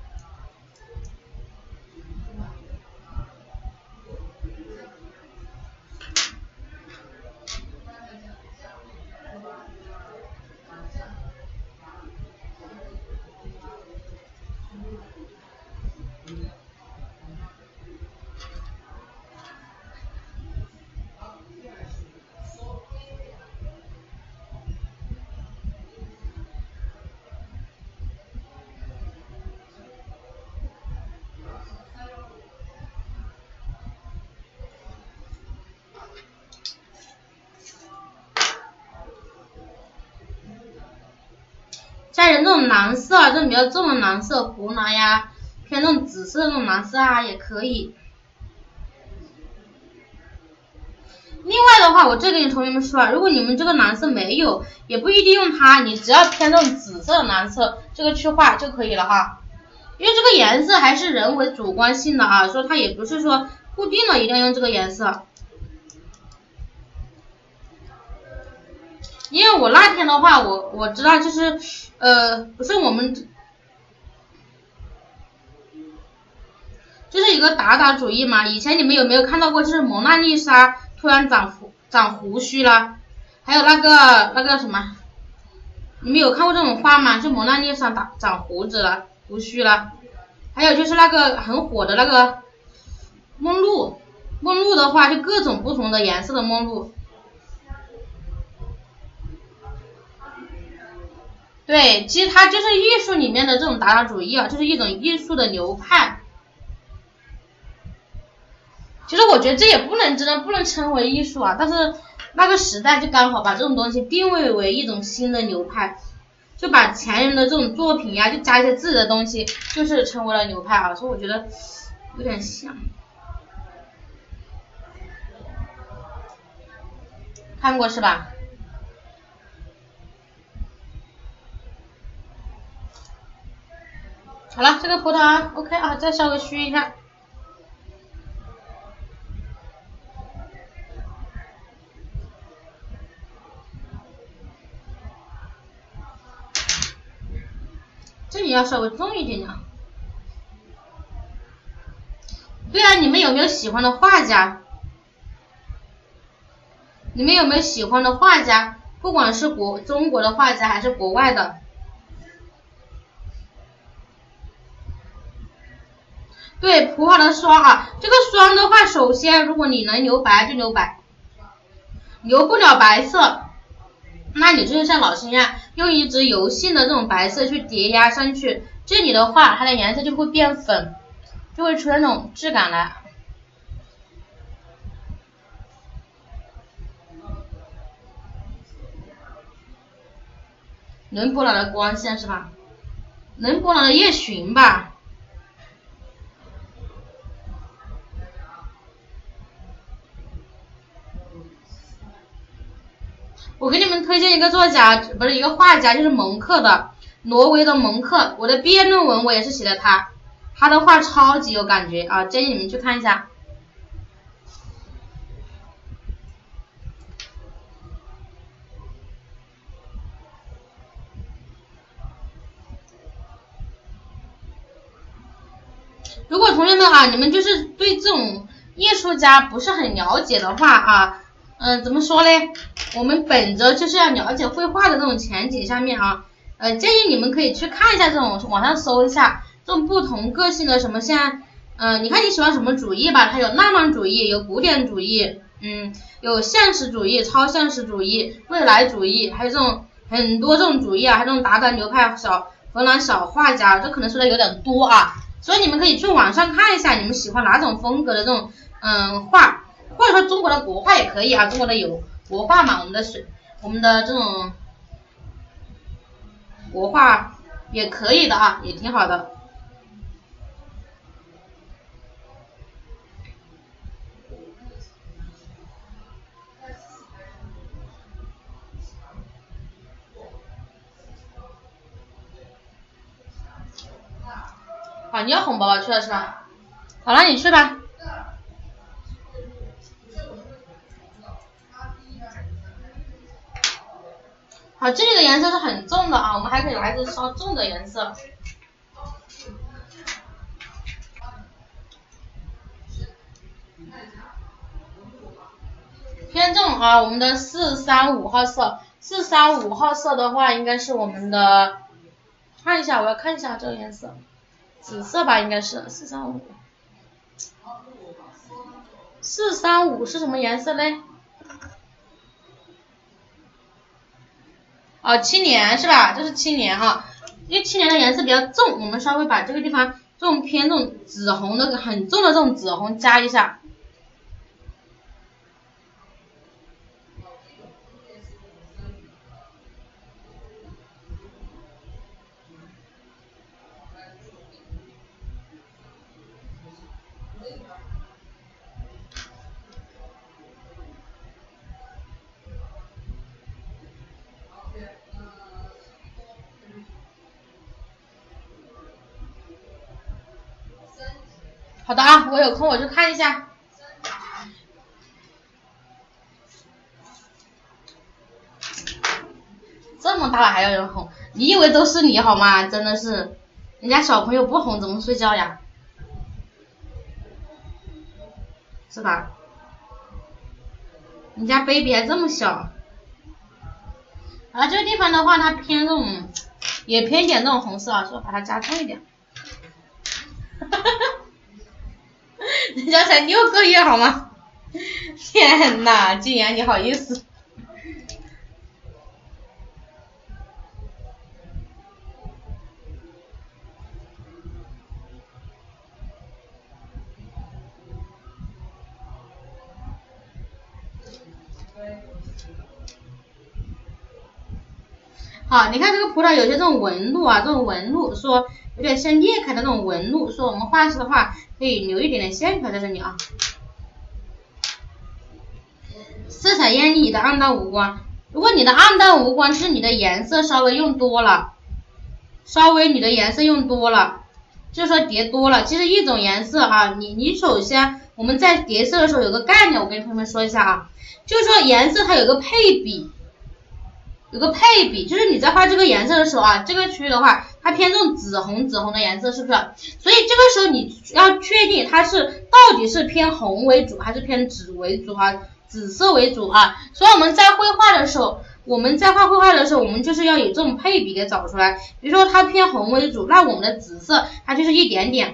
加点这种蓝色啊，这种比较重的蓝色，湖蓝呀，偏这种紫色的这种蓝色啊也可以。另外的话，我这跟你同学们说啊，如果你们这个蓝色没有，也不一定用它，你只要偏这种紫色的蓝色，这个去画就可以了啊。因为这个颜色还是人为主观性的啊，说它也不是说固定的一定要用这个颜色。因为我那天的话，我知道就是不是我们就是一个达达主义嘛。以前你们有没有看到过，就是蒙娜丽莎突然长胡须了，还有那个什么，你们有看过这种画吗？就蒙娜丽莎长胡须了，还有就是那个很火的那个梦露的话，就各种不同的颜色的梦露。对，其实它就是艺术里面的这种达达主义啊，就是一种艺术的流派。其实我觉得这也真的不能称为艺术啊，但是那个时代就刚好把这种东西定位为一种新的流派，就把前人的这种作品呀，就加一些自己的东西，就是成为了流派啊。所以我觉得有点像，看过是吧？好了，这个葡萄啊 OK 啊，再稍微虚一下。这里要稍微重一点点。对啊，你们有没有喜欢的画家？你们有没有喜欢的画家？不管是中国的画家还是国外的。对，普好的霜啊，这个霜的话，首先如果你能留白就留白，留不了白色，那你就是像老师一样，用一支油性的这种白色去叠压上去，这里的话它的颜色就会变粉，就会出现那种质感来。伦勃朗的光线是吧？伦勃朗的夜巡吧。我给你们推荐一个作家，不是一个画家，就是蒙克的，挪威的蒙克。我的毕业论文我也是写的他的画超级有感觉啊，建议你们去看一下。如果同学们啊，你们就是对这种艺术家不是很了解的话啊，怎么说呢？我们本着就是要了解绘画的这种前提下面啊，建议你们可以去看一下这种，网上搜一下这种不同个性的什么像，你看你喜欢什么主义吧？它有浪漫主义，有古典主义，有现实主义、超现实主义、未来主义，还有这种很多这种主义啊，还有这种达达流派荷兰小画家，这可能说的有点多啊。所以你们可以去网上看一下，你们喜欢哪种风格的这种画，或者说中国的国画也可以啊，中国的有国画嘛，我们的这种国画也可以的啊，也挺好的。 啊，你要哄宝宝去了是吧？好了，你去吧。好，这里的颜色是很重的啊，我们还可以来一个稍重的颜色。偏重啊，我们的435号色，435号色的话应该是我们的，看一下，我要看一下这个颜色，紫色吧，应该是435。435是什么颜色嘞？哦，青莲是吧？这是青莲哈，因为青莲的颜色比较重，我们稍微把这个地方这种偏这种紫红的很重的这种紫红加一下。好的啊，我有空我去看一下。这么大了还要人哄，你以为都是你好吗？真的是，人家小朋友不哄怎么睡觉呀？是吧？人家 baby 还这么小。然后这个地方的话，它偏这种，也偏点这种红色啊，所以把它加重一点。人家才6个月好吗？天哪，静言你好意思？好，你看这个葡萄有些这种纹路啊，这种纹路说有点像裂开的那种纹路，说我们画的话可以留一点点线条在这里啊。色彩艳丽的暗淡无光，如果你的暗淡无光，就是你的颜色稍微用多了，你的颜色用多了，就是说叠多了。其实一种颜色啊，你首先我们在叠色的时候有个概念，我跟同学们说一下啊，就是说颜色它有个配比。就是你在画这个颜色的时候啊，这个区域的话，它偏这种紫红的颜色，是不是？所以这个时候你要确定它是到底是偏红为主还是偏紫为主啊，紫色为主啊。所以我们在绘画的时候，我们就是要有这种配比给找出来。比如说它偏红为主，那我们的紫色它就是一点点，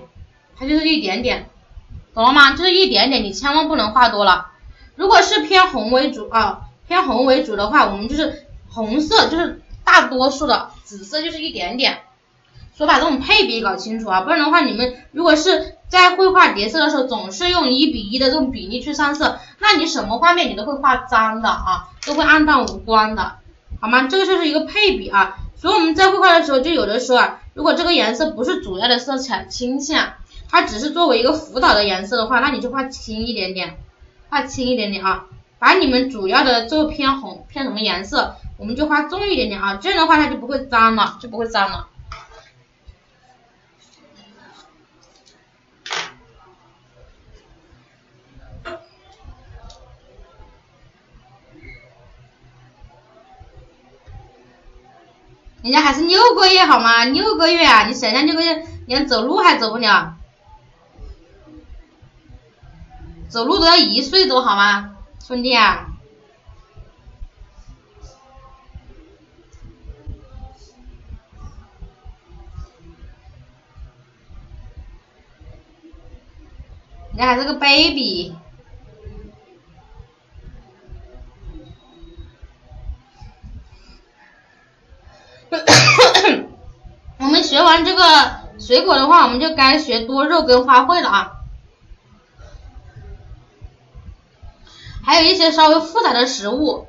懂了吗？就是一点点，你千万不能画多了。如果是偏红为主啊，的话，我们就是红色就是大多数的，紫色就是一点点，所以把这种配比搞清楚啊，不然的话你们如果是在绘画叠色的时候总是用1:1的这种比例去上色，那你什么画面你都会画脏的啊，都会暗淡无光的，好吗？这个就是一个配比啊，所以我们在绘画的时候就有的时候啊，如果这个颜色不是主要的色彩倾向，它只是作为一个辅导的颜色的话，那你就画轻一点点啊，把你们主要的这个偏红偏什么颜色我们就画重一点点啊，这样的话它就不会脏了，人家还是6个月好吗？6个月啊，你想想6个月连走路还走不了，走路都要1岁多好吗，兄弟啊？人家还是个 baby。我们学完这个水果的话，我们就该学多肉跟花卉了啊。还有一些稍微复杂的食物。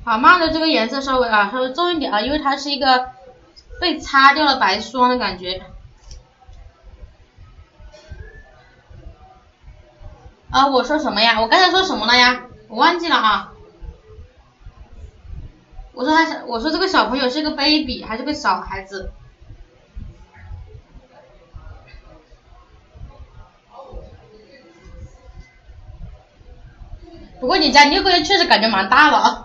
好，妈的这个颜色稍微重一点啊，因为它是一个被擦掉了白霜的感觉。我说什么呀？我刚才说什么了呀？我忘记了啊。我说这个小朋友是个 baby 还是个小孩子？不过你家6个月确实感觉蛮大了啊。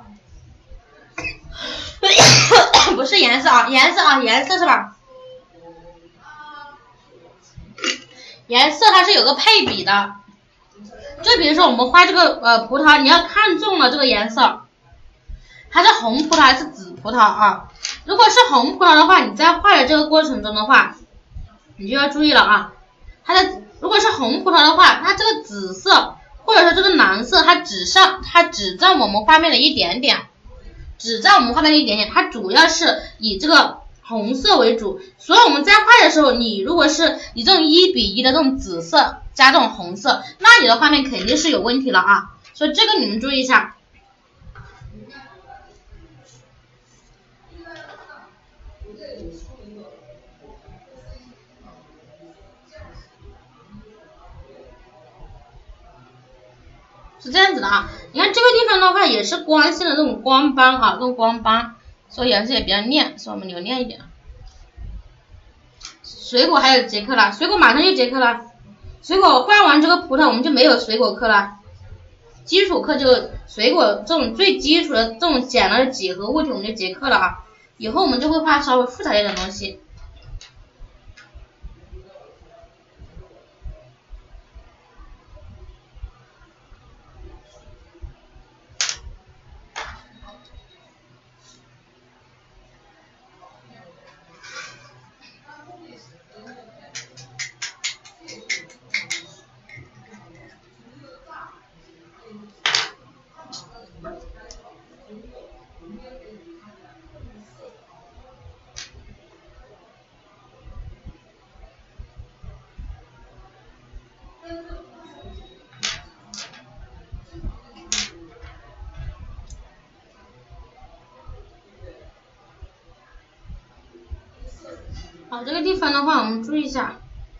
不是颜色啊，颜色是吧？颜色它是有个配比的，就比如说我们画这个葡萄，你要看中了这个颜色，它是红葡萄还是紫葡萄啊？如果是红葡萄的话，你在画的这个过程中的话，你就要注意了啊。如果是红葡萄的话，它这个紫色或者说这个蓝色，它只占我们画面的一点点，它主要是以这个红色为主，所以我们在画的时候，你如果是以这种1:1的这种紫色加这种红色，那你的画面肯定是有问题了啊，所以这个你们注意一下。是这样子的啊，你看这个地方的话也是光线的这种光斑啊，这种光斑，所以颜色也比较亮，所以我们留亮一点。水果还有节课了，水果马上就结课了，水果画完这个葡萄我们就没有水果课了，基础课就水果这种最基础的这种简单的几何物体我们就结课了啊，以后我们就会画稍微复杂一点的东西。好，这个地方的话我们注意一下。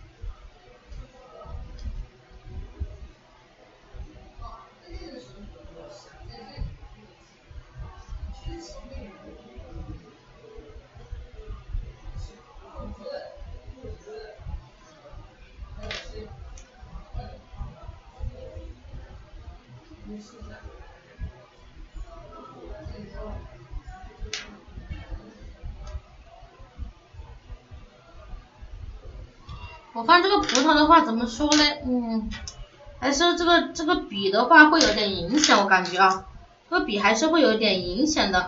我发现这个葡萄的话怎么说呢？还是这个笔的话会有点影响，我感觉啊，这个笔还是会有点影响的。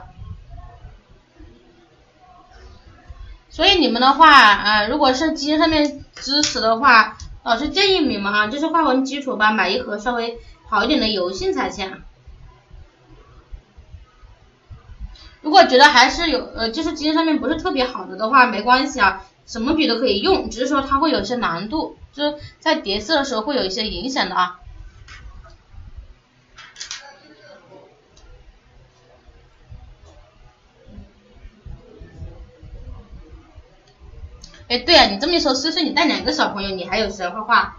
所以你们的话如果是基上面支持的话，老师建议你们啊，就是画完基础吧，买一盒稍微好一点的油性彩铅。如果觉得还是就是基上面不是特别好的话，没关系啊。什么笔都可以用，只是说它会有些难度，就是在叠色的时候会有一些影响的啊。哎，对啊，你这么一说，思思你带2个小朋友，你还有谁画画？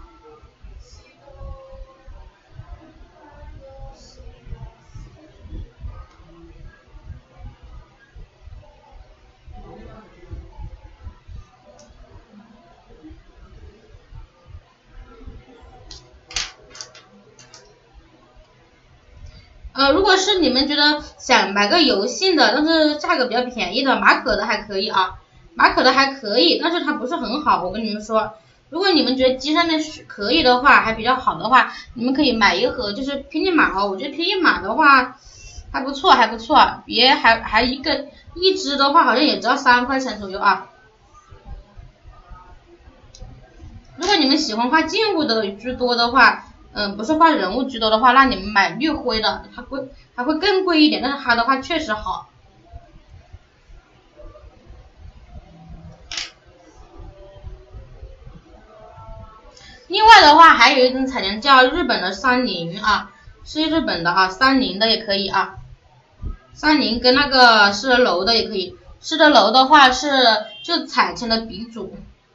如果是你们觉得想买个油性的，但是价格比较便宜的，马可的还可以啊，马可的还可以，但是它不是很好，我跟你们说。如果你们觉得基上面可以的话，还比较好的话，你们可以买一盒，就是拼音码哦。我觉得拼音码的话还不错，别还一支的话好像也只要3块钱左右啊。如果你们喜欢画静物的居多的话，不是画人物居多的话，那你们买绿灰的，还会更贵一点，但是它的话确实好。另外的话还有一种彩铅叫日本的30啊，是日本的啊，30的也可以啊。 30跟那个施德楼的也可以。施德楼的话是就彩铅的鼻祖，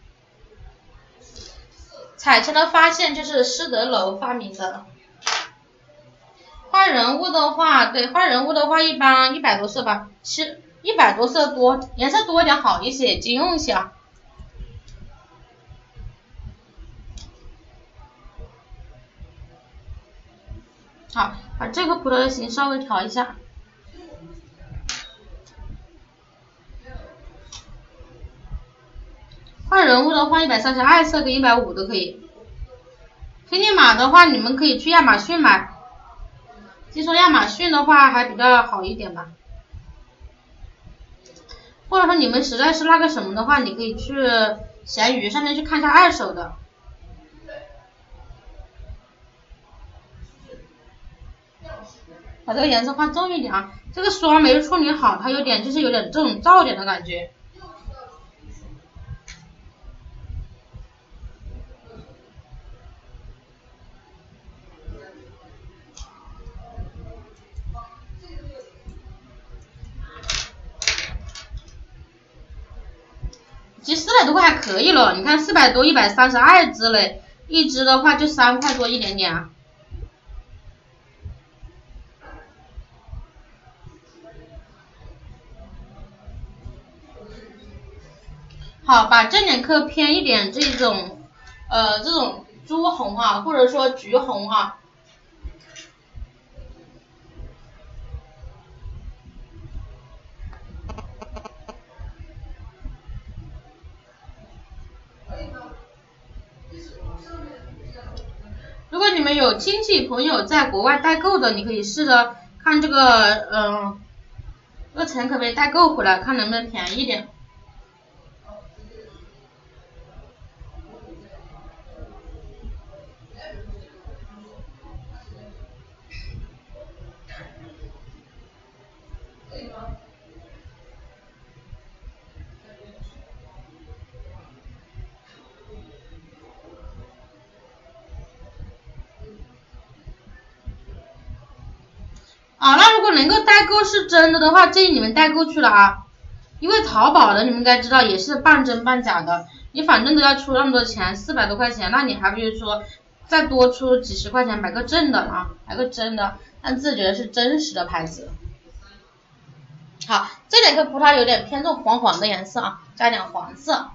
彩铅的发现就是施德楼发明的。画人物的话，对，画人物的话一般100多色吧，是100多色多，颜色多一点好一些，经用一些啊。好，把这个葡萄的形稍微调一下。画人物的话132色跟150都可以。匹尼马的话，你们可以去亚马逊买。听说亚马逊的话还比较好一点吧，或者说你们实在是那个什么的话，你可以去闲鱼上面去看一下二手的。把这个颜色画重一点啊，这个霜没处理好，它有点这种噪点的感觉。其实400多块还可以了，你看400多132支嘞，一支的话就3块多一点点啊。好，把正点刻偏一点这种朱红啊，或者说橘红啊。如果你们有亲戚朋友在国外代购的，你可以试着看这个这个钱可不可以代购回来，看能不能便宜一点。那如果能够代购是真的的话，建议你们代购去了啊，因为淘宝的你们应该知道也是半真半假的，你反正都要出那么多钱，400多块钱，那你还不如说再多出几十块钱买个正的啊，买个真的，让自己觉得是真实的牌子。好，这两颗葡萄有点偏重黄黄的颜色啊，加点黄色。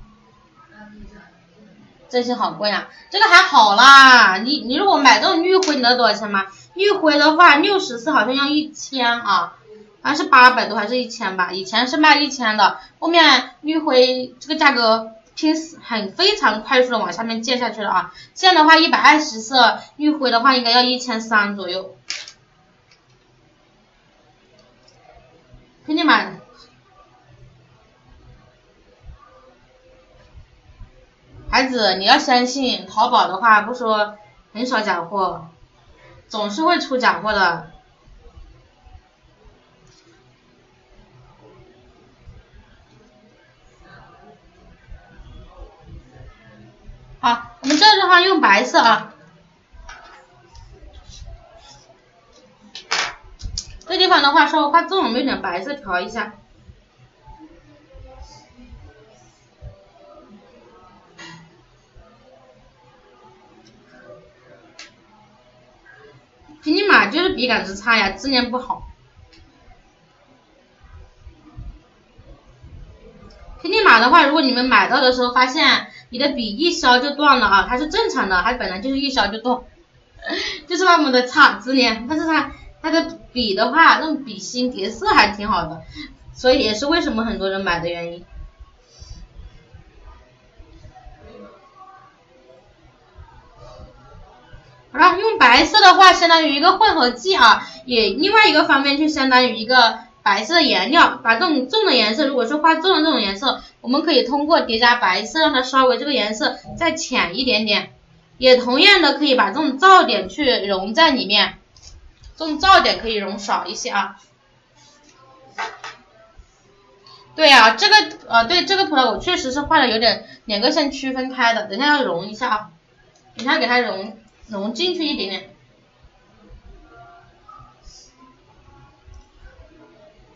这些好贵啊，这个还好啦，你如果买这种绿灰，你知道多少钱吗？绿灰的话60色好像要1000啊，还是800多还是1000吧，以前是卖1000的，后面绿灰这个价格非常快速的往下面降下去了啊，现在的话120色绿灰的话应该要1300左右。给你买。孩子，你要相信淘宝的话，不说很少假货，总是会出假货的。好，我们这的话用白色啊，这地方的话稍微画重，我们用点白色调一下。匹尼马就是笔杆子差呀，字念不好。匹尼马的话，如果你们买到的时候发现你的笔一削就断了啊，它是正常的，它本来就是一削就断，就是那么的差字念。但是它的笔的话，那种笔芯叠色还挺好的，所以也是为什么很多人买的原因。好了，用白色的话相当于一个混合剂啊，也另外一个方面就相当于一个白色的颜料，把这种重的颜色，如果是画重的这种颜色，我们可以通过叠加白色让它稍微这个颜色再浅一点点，也同样的可以把这种噪点去融在里面，这种噪点可以融少一些啊。对啊，这个对这个葡萄我确实是画的有点两个线区分开的，等一下要融一下啊，等一下给它融进去一点点。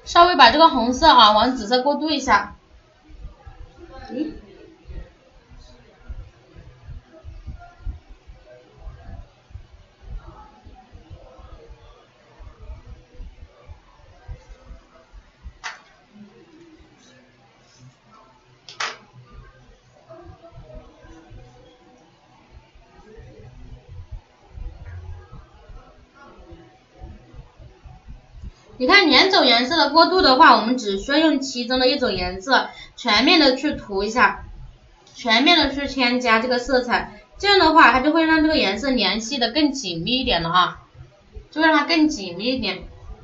稍微把这个红色啊往紫色过渡一下。你看连走颜色的过渡的话，我们只需要用其中的一种颜色全面的去涂一下，全面的去添加这个色彩，这样的话它就会让这个颜色联系的更紧密一点了啊，就让它更紧密一点。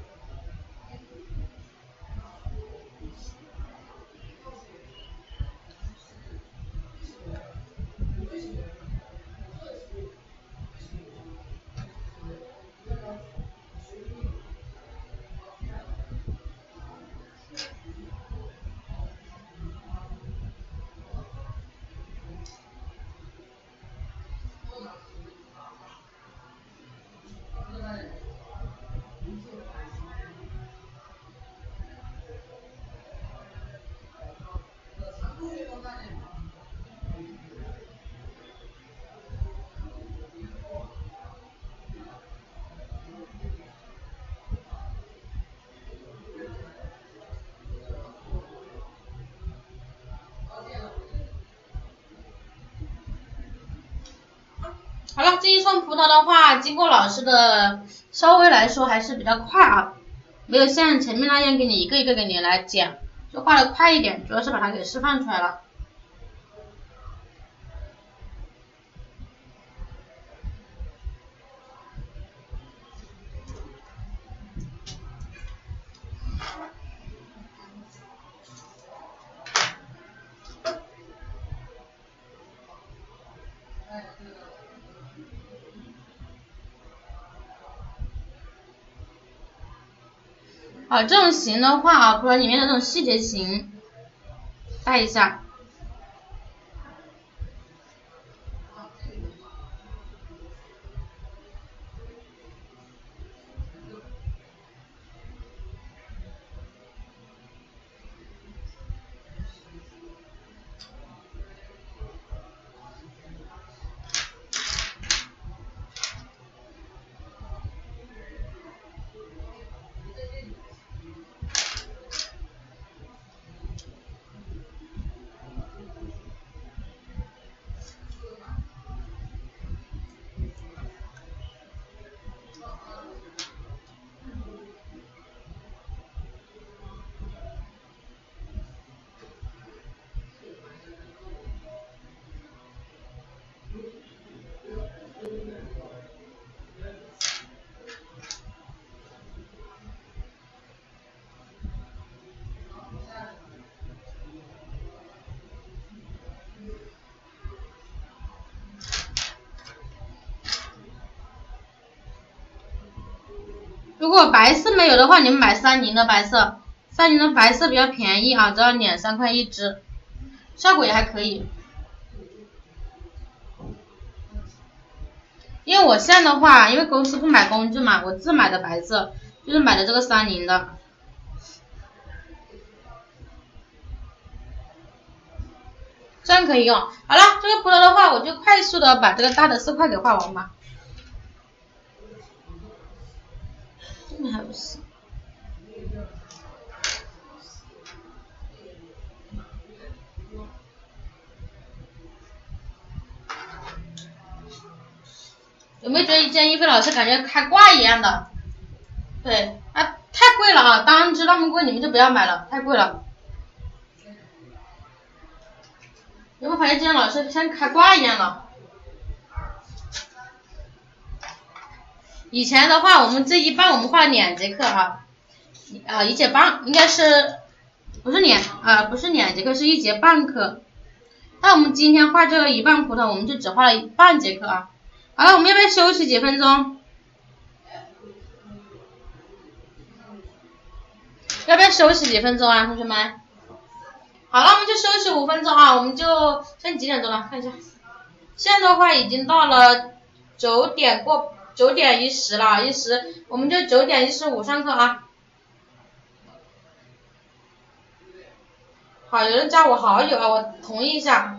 好了，这一串葡萄的话，经过老师的稍微来说还是比较快啊，没有像前面那样给你一个一个给你来讲，就画的快一点，主要是把它给示范出来了。好，这种形的话啊，葡萄里面的这种细节形带一下。如果白色没有的话，你们买30的白色，30的白色比较便宜啊，只要2-3块一支，效果也还可以。因为我现在的话，因为公司不买工具嘛，我自买的白色，就是买的这个30的。这样可以用。好了，这个葡萄的话，我就快速的把这个大的色块给画完吧。这边还不是。有没有觉得一件衣服老师感觉开挂一样的？对，啊，太贵了啊，单支那么贵，你们就不要买了，太贵了。有没有发现今天老师像开挂一样的？以前的话，我们这一半我们画了2节课哈，1节半，应该是不是2节课，是1节半课。那我们今天画这个一半葡萄，我们就只画了半节课啊。好了，我们要不要休息几分钟？要不要休息几分钟啊，同学们？好了，我们就休息5分钟啊，我们就现在几点钟了？看一下，现在的话已经到了9点10了，我们就9点15上课啊。 好，有人加我好友啊，我同意一下。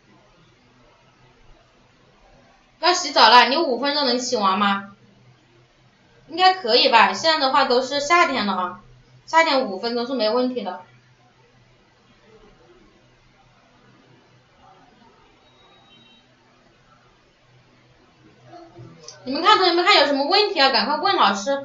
要洗澡了，你5分钟能洗完吗？应该可以吧，现在的话都是夏天了啊，夏天5分钟是没问题的。你们看同学们看有什么问题啊，赶快问老师。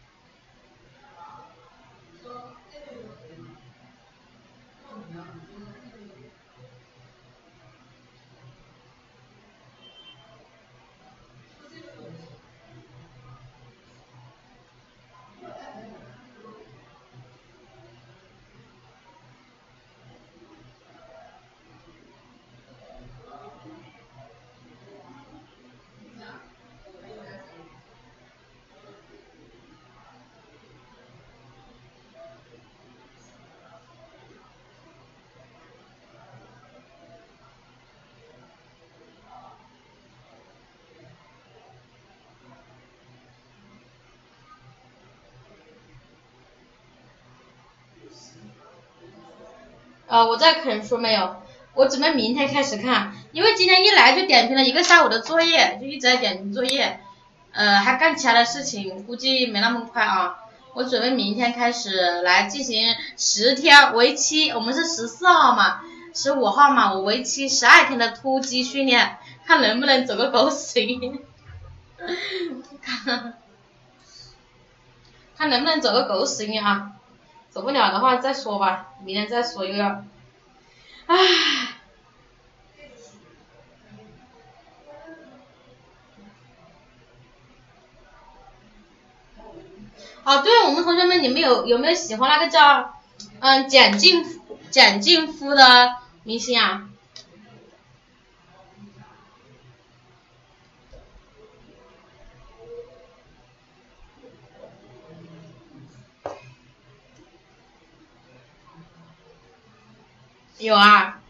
我在啃书没有，我准备明天开始看，因为今天一来就点评了1个下午的作业，就一直在点评作业，还干其他的事情，估计没那么快啊。我准备明天开始来进行10天为期，我们是14号嘛，15号嘛，我为期12天的突击训练，看能不能走个狗屎运，看能不能走个狗屎运啊。走不了的话再说吧，明天再说又要，唉。哦，对，我们同学们，你们有没有喜欢那个叫简静夫的明星啊？有啊，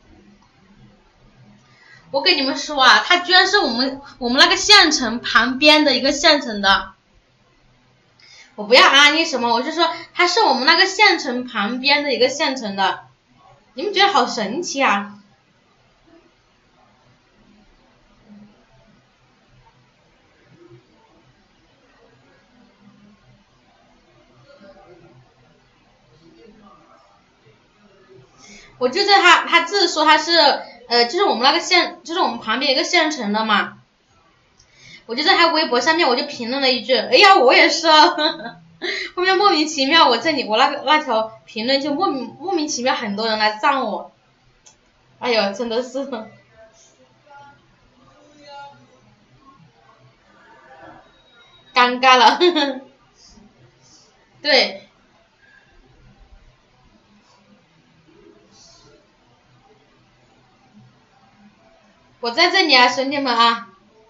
我跟你们说啊，他居然是我们那个县城旁边的一个县城的。我不要安利什么，我就说他是我们那个县城旁边的一个县城的，你们觉得好神奇啊！我就在他自说他是就是我们那个县，就是我们旁边一个县城的嘛。我就在他微博上面我就评论了一句，哎呀我也是啊，后面莫名其妙我这里我那条评论就莫名其妙很多人来赞我，哎呦真的是尴尬了，对。我在这里啊，兄弟们啊！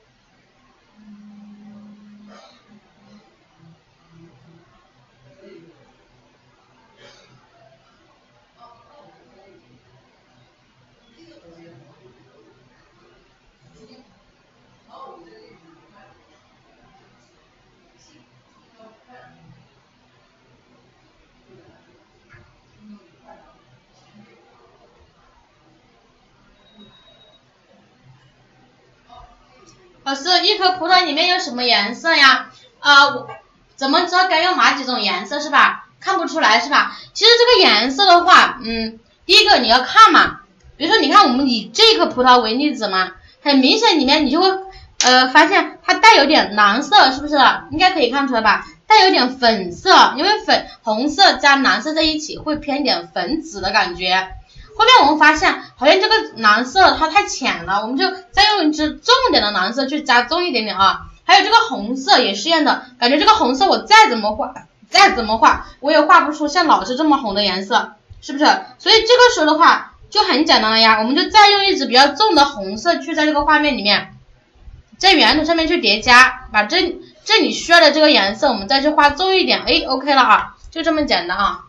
老师，一颗葡萄里面有什么颜色呀？怎么知道该用哪几种颜色是吧？看不出来是吧？其实这个颜色的话，第一个你要看嘛，比如说你看我们以这颗葡萄为例子嘛，很明显里面你就会发现它带有点蓝色，是不是？应该可以看出来吧？带有点粉色，因为红色加蓝色在一起会偏点粉紫的感觉。后面我们发现好像这个蓝色它太浅了，我们就再用一支重一点的蓝色去加重一点点啊。还有这个红色也是一样的，感觉这个红色我再怎么画我也画不出像老师这么红的颜色，是不是？所以这个时候的话就很简单了呀，我们就再用一支比较重的红色去在这个画面里面，在原图上面去叠加，把这里需要的这个颜色我们再去画重一点，哎 OK 了啊，就这么简单啊。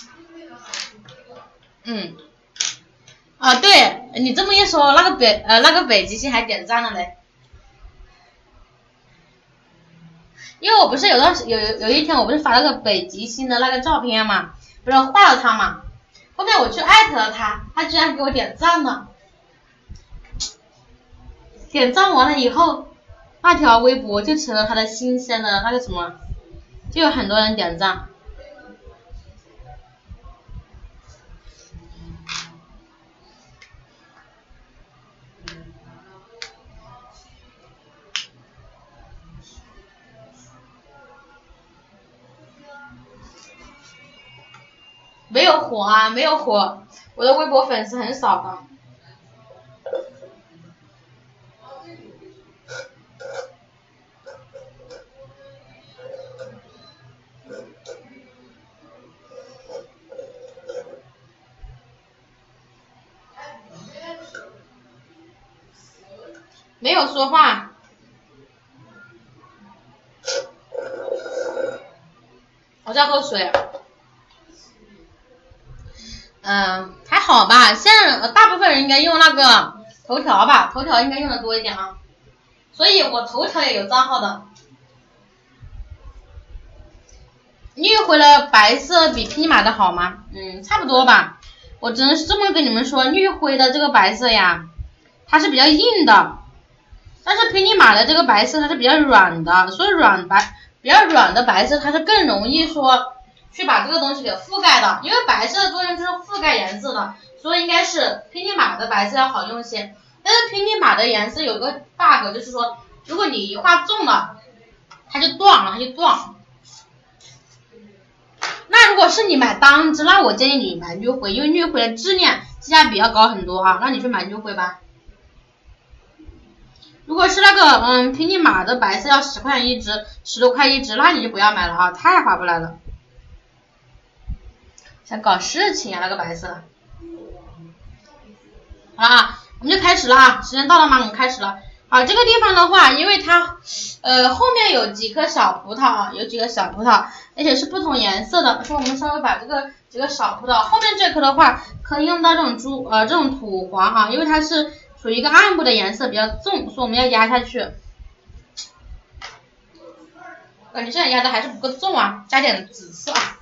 对你这么一说，那个北极星还点赞了嘞。因为我不是有一天我不是发了个北极星的那个照片嘛，不是画了它嘛，后后面我去艾特了他，他居然给我点赞了。点赞完了以后，那条微博就成了他的新鲜的那个什么，就有很多人点赞。没有火啊，没有火，我的微博粉丝很少的。没有说话。我在喝水。还好吧，现在大部分人应该用那个头条吧，头条应该用的多一点啊，所以我头条也有账号的。绿灰的白色比匹马的好吗？差不多吧，我只能是这么跟你们说，绿灰的这个白色呀，它是比较硬的，但是匹马的这个白色它是比较软的，所以比较软的白色它是更容易说去把这个东西给覆盖的，因为白色的作用就是覆盖颜色的，所以应该是匹马的白色要好用些。但是匹马的颜色有个 bug， 就是说如果你一画重了，它就断了，那如果是你买单支，那我建议你买绿灰，因为绿灰的质量性价比要高很多啊，那你去买绿灰吧。如果是那个匹马的白色要10块钱一支，10多块一支，那你就不要买了啊，太划不来了。想搞事情啊，那个白色。好了啊，我们就开始了啊，时间到了吗？我们开始了。好，这个地方的话，因为它后面有几颗小葡萄啊，有几个小葡萄，而且是不同颜色的，所以我们稍微把这个几个小葡萄，后面这颗的话可以用到这种这种土黄啊，因为它是属于一个暗部的颜色比较重，所以我们要压下去。感觉这样压的还是不够重啊，加点紫色啊。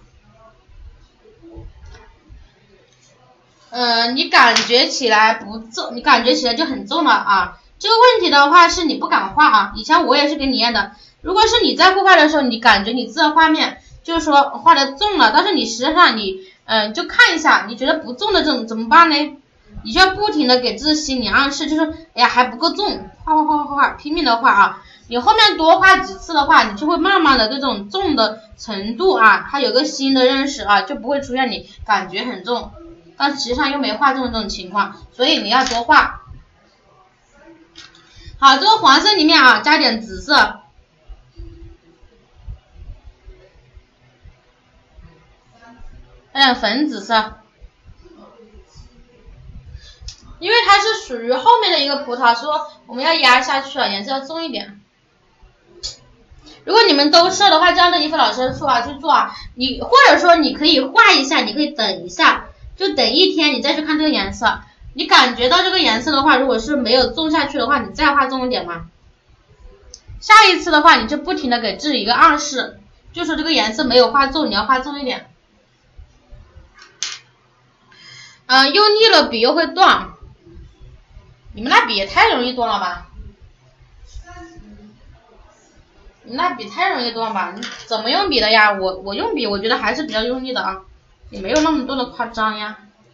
你感觉起来不重，你感觉起来就很重了啊。这个问题的话是你不敢画啊，以前我也是跟你一样的。如果是你在绘画的时候，你感觉你自己的画面就是说画的重了，但是你实际上你就看一下，你觉得不重的怎么办呢？你就要不停的给自己心理暗示，就是哎呀还不够重，画，拼命的画啊。你后面多画几次的话，你就会慢慢的对这种重的程度啊，它有个新的认识啊，就不会出现你感觉很重，但实际上又没画中的这种情况，所以你要多画。好，这个黄色里面啊加点紫色，加点粉紫色，因为它是属于后面的一个葡萄，说我们要压下去了，颜色要重一点。如果你们都是的话，这样的衣服老师说啊去做啊，你或者说你可以画一下，你可以等一下，就等一天你再去看这个颜色，你感觉到这个颜色的话，如果是没有重下去的话，你再画重一点嘛。下一次的话，你就不停的给自己一个暗示，就说这个颜色没有画重，你要画重一点。用力了笔又会断，你们那笔也太容易断了吧？你那笔太容易断吧？你怎么用笔的呀？我用笔，我觉得还是比较用力的啊，也没有那么多的夸张呀。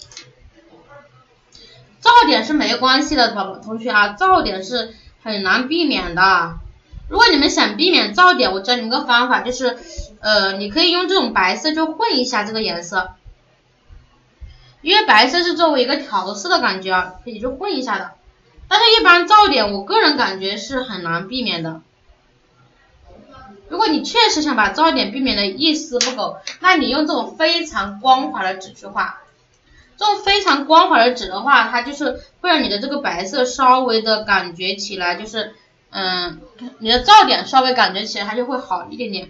噪点是没关系的，同学啊，噪点是很难避免的。如果你们想避免噪点，我教你们个方法，就是你可以用这种白色就混一下这个颜色，因为白色是作为一个调色的感觉啊，可以就混一下的。但是一般噪点，我个人感觉是很难避免的。如果你确实想把噪点避免的一丝不苟，那你用这种非常光滑的纸去画。这种非常光滑的纸的话，它就是会让你的这个白色稍微的感觉起来，就是你的噪点稍微感觉起来它就会好一点点。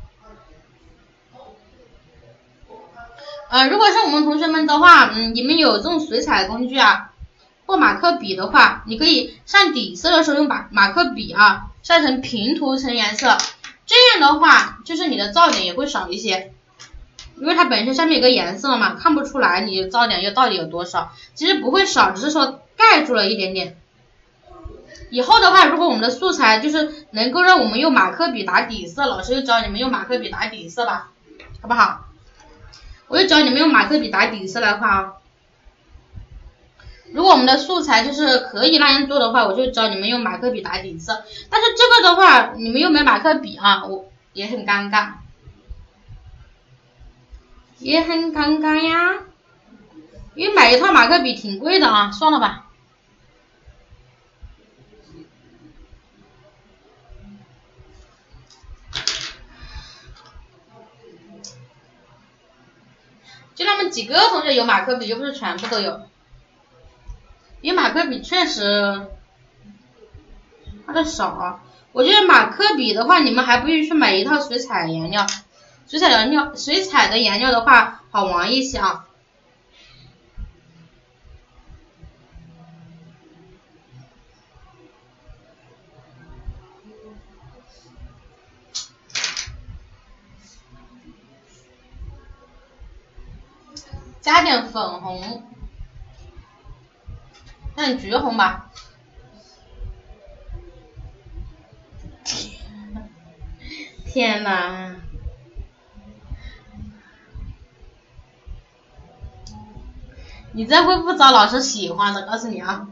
如果是我们同学们的话，你们有这种水彩工具啊，或马克笔的话，你可以上底色的时候用马克笔啊，上成平涂层颜色，这样的话就是你的噪点也会少一些。 因为它本身上面有个颜色嘛，看不出来你噪点到底有多少，其实不会少，只是说盖住了一点点。以后的话，如果我们的素材就是能够让我们用马克笔打底色，老师就教你们用马克笔打底色吧，好不好？我就教你们用马克笔打底色的话啊。如果我们的素材就是可以那样做的话，我就教你们用马克笔打底色。但是这个的话，你们又没马克笔啊，我也很尴尬，也很尴尬呀。因为买一套马克笔挺贵的啊，算了吧。就那么几个同学有马克笔，又不是全部都有。因为马克笔确实它的少，我觉得马克笔的话，你们还不如去买一套水彩颜料。水彩的颜料的话好玩一些啊。加点粉红，加点橘红吧。天哪！你这会不招老师喜欢的，告诉你啊。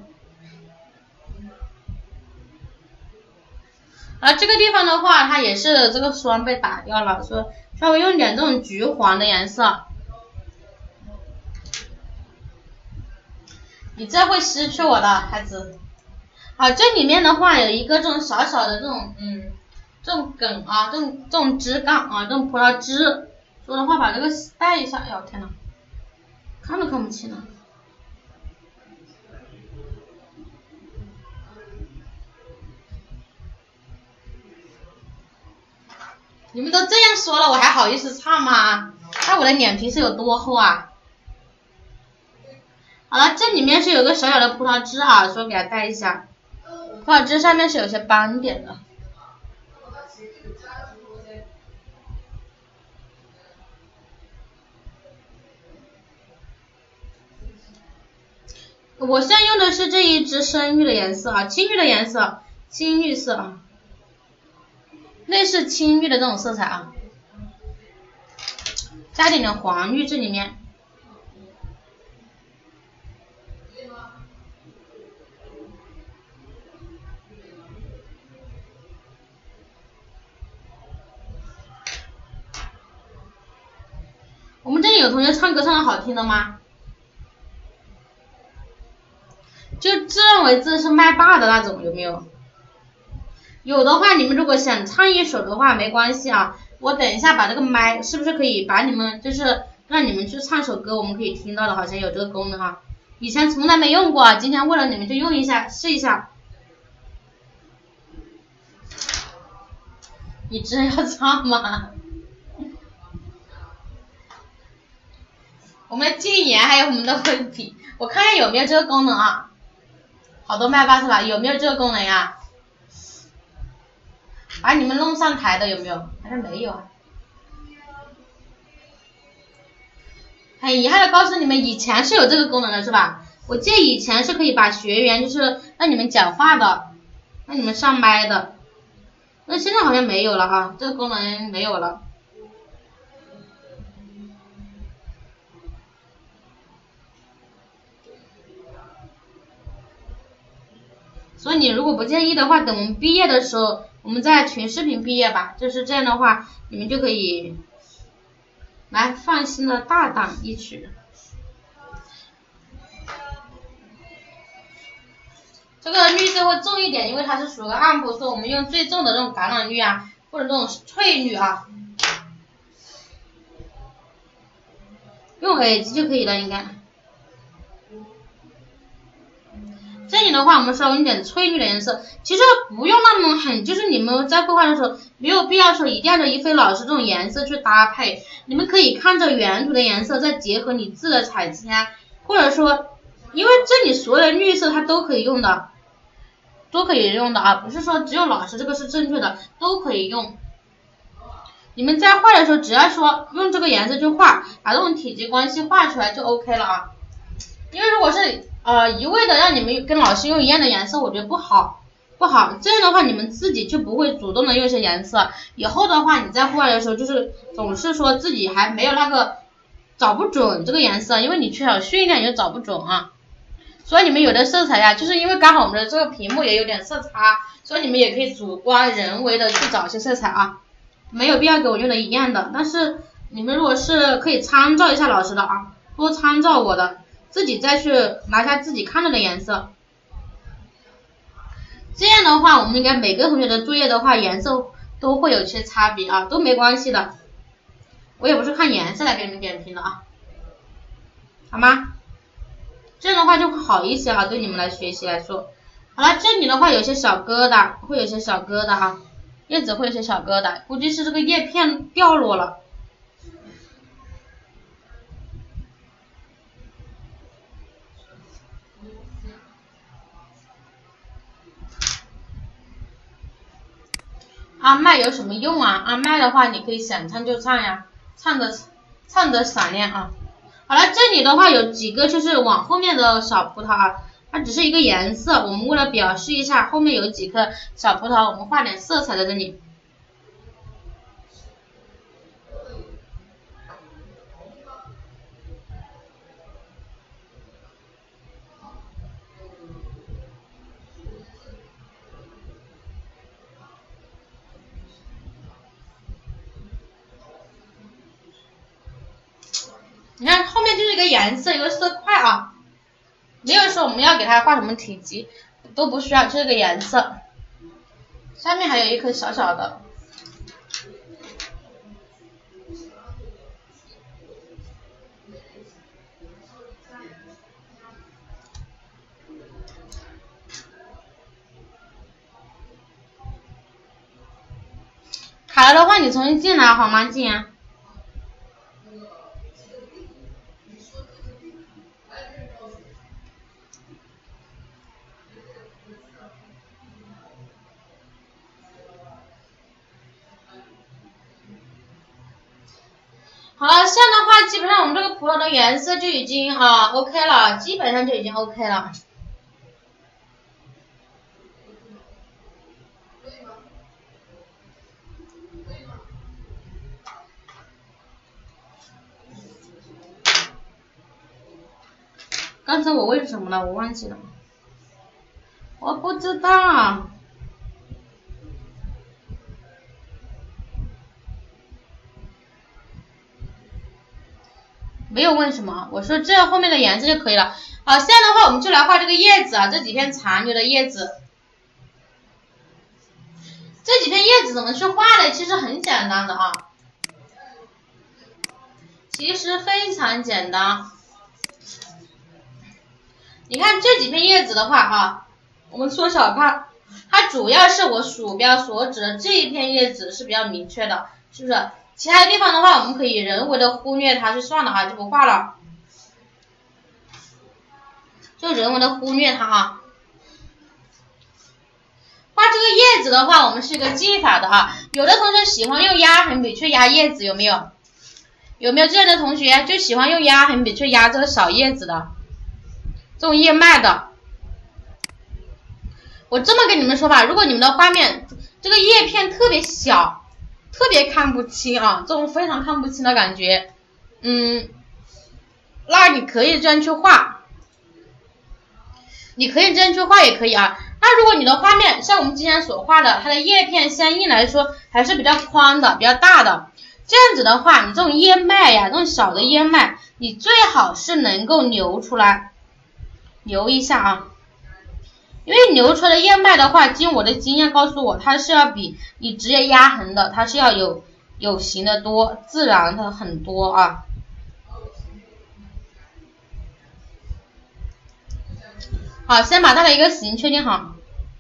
这个地方的话，它也是这个霜被打掉了，所以稍微用点这种橘黄的颜色。你这会失去我的孩子。好，这里面的话有一个这种小小的这种这种梗啊，这种枝干啊，这种葡萄枝。说的话把这个带一下，哎呦天哪，看都看不清了。你们都这样说了，我还好意思唱吗？那我的脸皮是有多厚啊？好了，这里面是有个小小的葡萄枝啊，所以给它带一下。葡萄枝上面是有些斑点的。我现在用的是这一支深绿的颜色啊，青绿的颜色，青绿色啊，类似青绿的这种色彩啊，加点点黄绿这里面。我们这里有同学唱歌唱的好听的吗？就自认为自己是麦霸的那种，有没有？有的话，你们如果想唱一首的话，没关系啊。我等一下把这个麦是不是可以把你们就是让你们去唱首歌，我们可以听到的，好像有这个功能哈。以前从来没用过，今天为了你们就用一下，试一下。你真要唱吗？我们的禁言还有我们的粉笔，我看看有没有这个功能啊。好多麦霸是吧？有没有这个功能呀？把你们弄上台的有没有？好像没有啊。很遗憾的告诉你们，以前是有这个功能的是吧？我记得以前是可以把学员就是让你们讲话的，让你们上麦的。那现在好像没有了哈，这个功能没有了。所以你如果不介意的话，等我们毕业的时候，我们在群视频毕业吧，就是这样的话，你们就可以来放心的大胆一曲。这个绿色会重一点，因为它是属于暗部，所以我们用最重的这种橄榄绿啊，或者这种翠绿啊，用 A 级就可以了，应该。这里的话，我们稍微用点翠绿的颜色，其实不用那么狠，就是你们在绘画的时候没有必要说一定要着一菲老师这种颜色去搭配，你们可以看着原图的颜色，再结合你字的彩铅，或者说，因为这里所有的绿色它都可以用的，啊，不是说只有老师这个是正确的，都可以用。 你们在画的时候，只要说用这个颜色去画，把这种体积关系画出来就 OK 了啊。因为如果是一味的让你们跟老师用一样的颜色，我觉得不好。这样的话你们自己就不会主动的用一些颜色，以后的话你在画的时候就是总是说自己还没有那个找不准这个颜色，因为你缺少训练你就找不准啊。所以你们有的色彩呀，就是因为刚好我们的这个屏幕也有点色差，所以你们也可以主观人为的去找一些色彩啊。没有必要给我用的一样的，但是你们如果是可以参照一下老师的啊，多参照我的，自己再去拿下自己看到的颜色。这样的话，我们应该每个同学的作业的话，颜色都会有一些差别啊，都没关系的。我也不是看颜色来给你们点评的啊，好吗？这样的话就会好一些啊，对你们来学习来说。好了，这里的话有些小疙瘩，会有些小疙瘩啊。叶子会有些小疙瘩，估计是这个叶片掉落了。阿麦有什么用啊？阿麦的话，你可以想唱就唱呀，唱得闪亮啊。好了，这里的话有几个就是往后面的小葡萄啊，它只是一个颜色，我们为了表示一下后面有几颗小葡萄，我们画点色彩在这里。你看后面就是一个颜色，一个色块啊，没有说我们要给它画什么体积，都不需要，就是个颜色。下面还有一颗小小的。卡了的话，你重新进来好吗，静言？好了，这样的话，基本上我们这个葡萄的颜色就已经OK 了，基本上就已经 OK 了。刚才我问什么了？我忘记了，我不知道。没有问什么，我说这后面的颜色就可以了。好，现在的话我们就来画这个叶子啊，这几片残留的叶子。这几片叶子怎么去画呢？其实很简单的啊，其实非常简单。你看这几片叶子的话啊，我们缩小看，它主要是我鼠标所指的这一片叶子是比较明确的，是不是？其他的地方的话，我们可以人为的忽略它就算了啊，就不画了，就人为的忽略它啊。画这个叶子的话，我们是一个技法的啊。有的同学喜欢用压痕笔去压叶子，有没有？有没有这样的同学就喜欢用压痕笔去压这个小叶子的，这种叶脉的？我这么跟你们说吧，如果你们的画面这个叶片特别小，特别看不清啊，这种非常看不清的感觉，那你可以这样去画，你可以这样去画也可以啊。那如果你的画面像我们今天所画的，它的叶片相应来说还是比较宽的、比较大的，这样子的话，你这种叶脉呀，这种小的叶脉，你最好是能够留出来，留一下啊。因为留出来的叶脉的话，经我的经验告诉我，它是要比你直接压痕的，它是要有形的多，自然的很多啊。好，先把它的一个形确定好。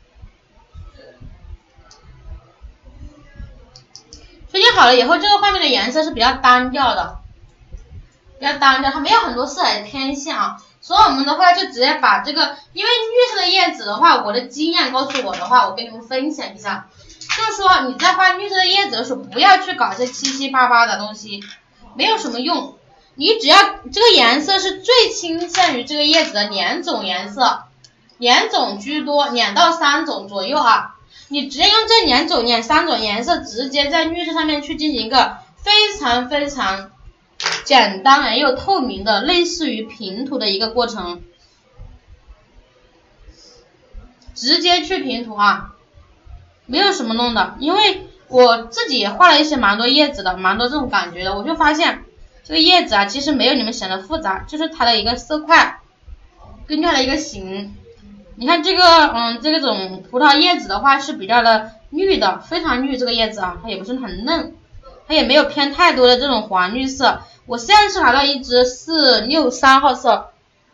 确定好了以后，这个画面的颜色是比较单调的，它没有很多色彩天线啊。所以我们的话就直接把这个，因为绿色的叶子的话，我的经验告诉我的话，我跟你们分享一下。 就是说你在画绿色的叶子的时候，不要去搞这七七八八的东西，没有什么用。你只要这个颜色是最倾向于这个叶子的两种颜色，两种居多，2到3种左右啊。你直接用这2种、3种颜色，直接在绿色上面去进行一个非常非常简单而又透明的，类似于平涂的一个过程。直接去平涂啊，没有什么弄的，因为我自己也画了一些蛮多叶子的，蛮多这种感觉的，我就发现这个叶子啊，其实没有你们想的复杂，就是它的一个色块，根据它的一个形。你看这个，这种葡萄叶子的话是比较的绿的，非常绿，这个叶子啊，它也不是很嫩，它也没有偏太多的这种黄绿色。我现在是拿到一支463号色，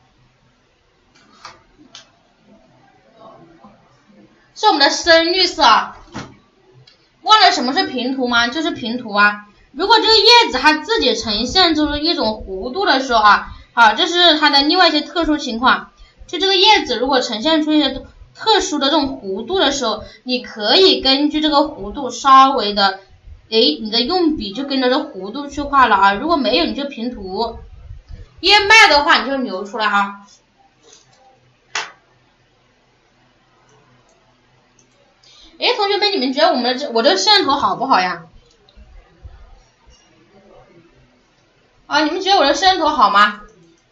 是我们的深绿色啊。忘了什么是平涂吗？就是平涂啊。如果这个叶子它自己呈现出一种弧度的时候啊，好，这是它的另外一些特殊情况。就这个叶子如果呈现出一些特殊的这种弧度的时候，你可以根据这个弧度稍微的，你的用笔就跟着这弧度去画了啊。如果没有你就平涂，叶脉的话你就留出来啊。同学们，你们觉得我这个摄像头好不好呀？啊，你们觉得我的摄像头好吗？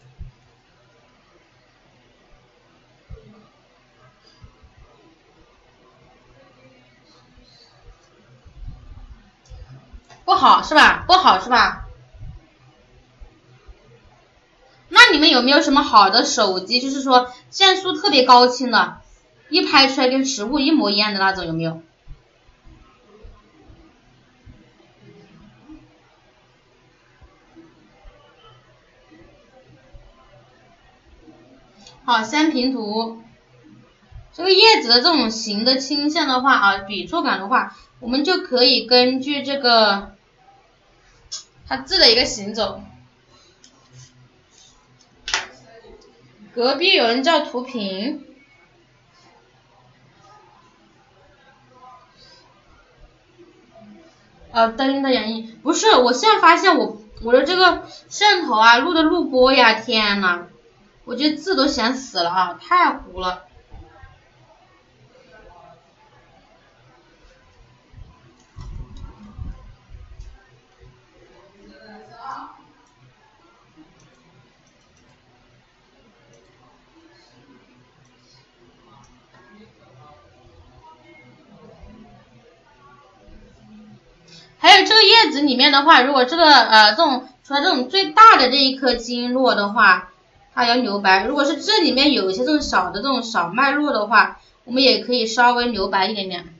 不好是吧？不好是吧？那你们有没有什么好的手机，就是说像素特别高清的，一拍出来跟实物一模一样的那种，有没有？好，先平涂。这个叶子的这种形的倾向的话啊，笔触感的话，我们就可以根据这个它字的一个行走。隔壁有人叫涂平。灯的原因不是，我现在发现我的这个摄像头啊录的录播呀，天呐，我觉得字都想死了啊，太糊了。还有这个叶子里面的话，如果这个除了这种最大的这一颗经络的话，它要留白。如果是这里面有一些这种小的这种小脉络的话，我们也可以稍微留白一点点。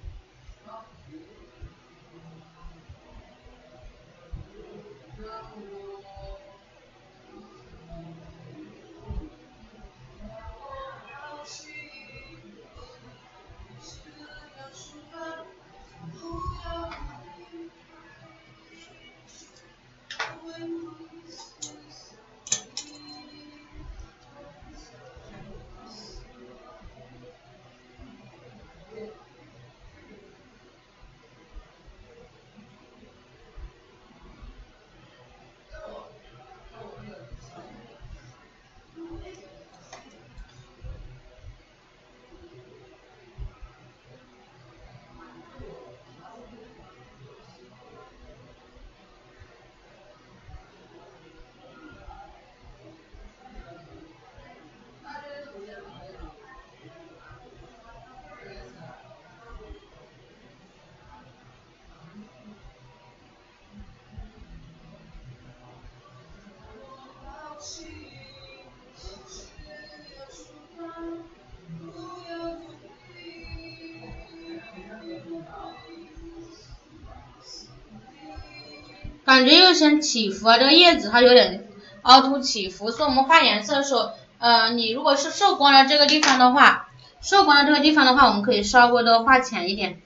感觉有些起伏啊，这个叶子它有点凹凸起伏，所以我们画颜色的时候，你如果是受光的这个地方的话，我们可以稍微的画浅一点。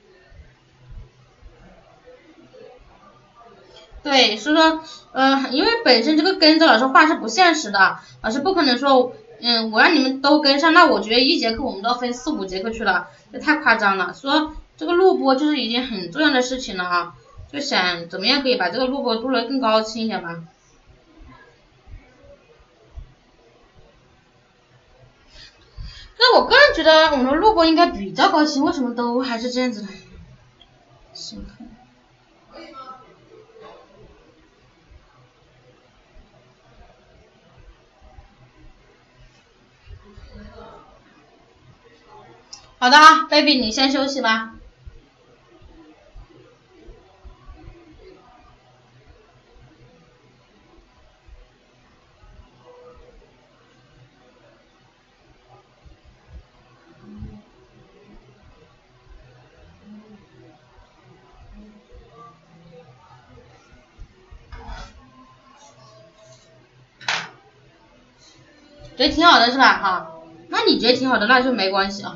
对，所以说，因为本身这个跟着老师画是不现实的，老师不可能说，我让你们都跟上，那我觉得1节课我们都要分4、5节课去了，这太夸张了。说这个录播就是一件很重要的事情了啊，就想怎么样可以把这个录播做得更高清一点吧。那我个人觉得我们的录播应该比较高清，为什么都还是这样子的？行。好的啊 ，baby， 你先休息吧。觉得挺好的是吧？哈，那你觉得挺好的，那就没关系啊。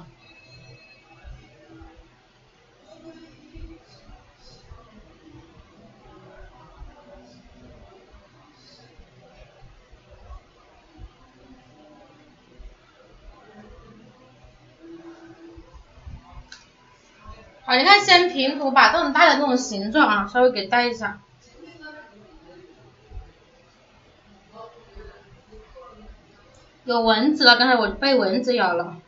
好，你看先平涂，把这种大的这种形状啊，稍微给带一下。有蚊子了，刚才我被蚊子咬了。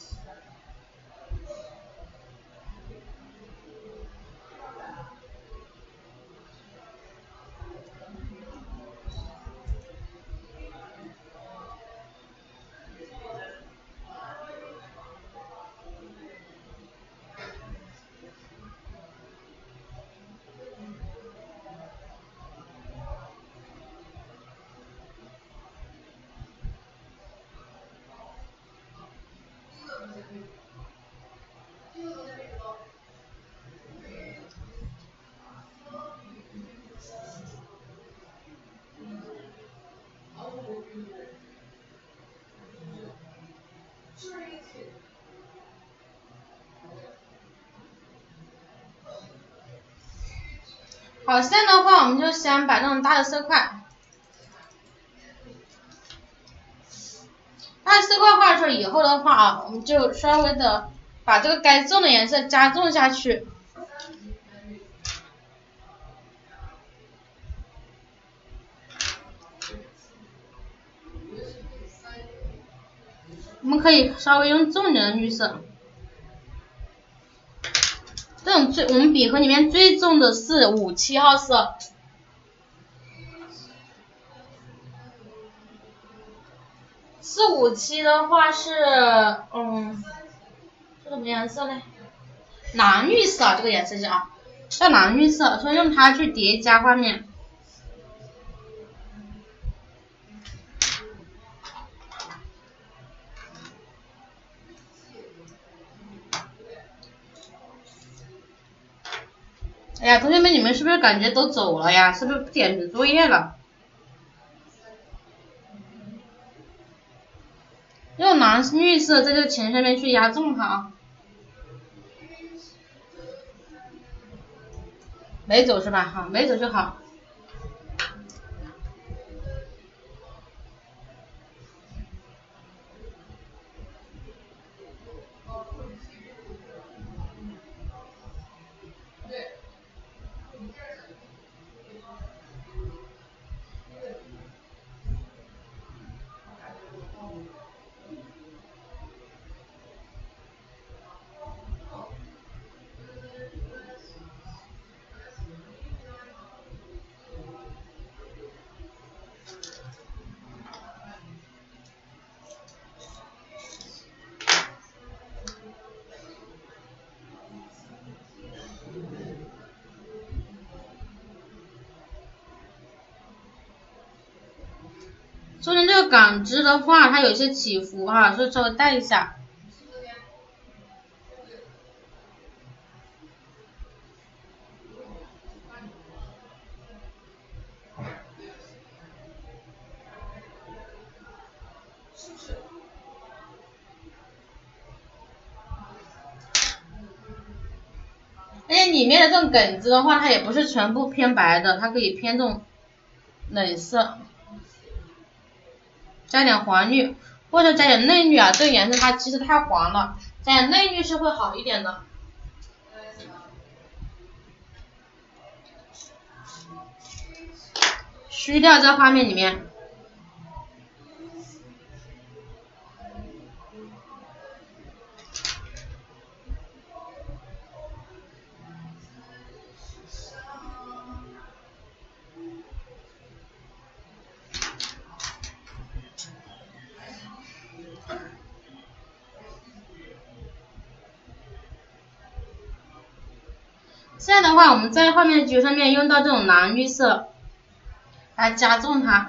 好，现在的话我们就先把这种大的色块，大的色块画出来以后的话啊，我们就稍微的把这个该重的颜色加重下去。我们可以稍微用重点的绿色。这种我们笔盒里面最重的是57号色。457的话是，这什么颜色呢？蓝绿色，这个颜色叫蓝绿色，所以用它去叠加画面。哎呀，同学们，你们是不是感觉都走了呀？是不是不点评作业了？用蓝绿色在这个钱上面去压重它啊。没走是吧？好，没走就好。中间这个感知的话，它有一些起伏哈，所以稍微带一下。而且里面的这种梗子的话，它也不是全部偏白的，它可以偏这种冷色。加点黄绿，或者加点嫩绿啊，这个颜色它其实太黄了，加点嫩绿是会好一点的。 虚掉在画面里面。现在的话，我们在画面的基础上面用到这种蓝绿色来加重它。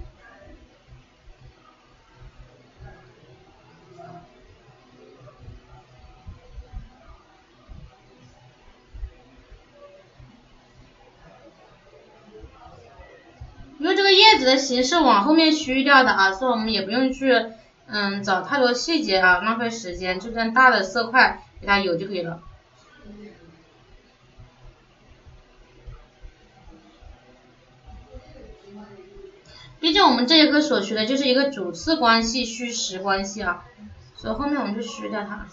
因为这个叶子的形式往后面虚掉的啊，所以我们也不用去找太多细节啊，浪费时间，就这样大的色块给它有就可以了。毕竟我们这一课所学的就是一个主次关系、虚实关系啊，所以后面我们就虚掉它。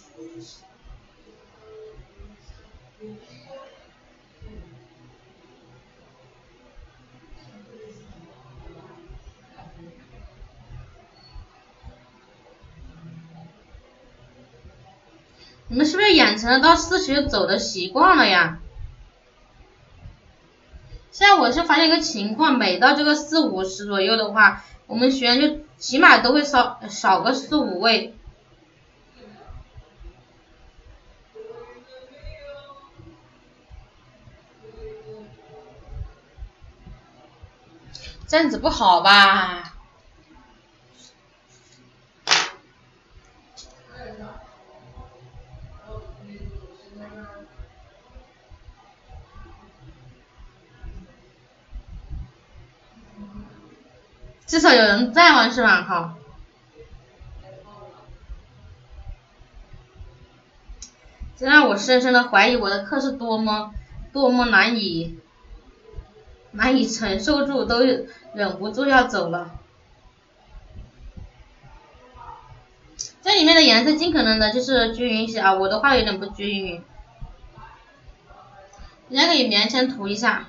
你们是不是养成了到4学走的习惯了呀？现在我是发现一个情况，每到这个4、50左右的话，我们学员就起码都会少个4、5位。这样子不好吧？至少有人在嘛，是吧？好。这让我深深的怀疑我的课是多么难以承受住，都忍不住要走了。这里面的颜色尽可能的就是均匀一些啊，我的话有点不均匀，人家可以勉强涂一下。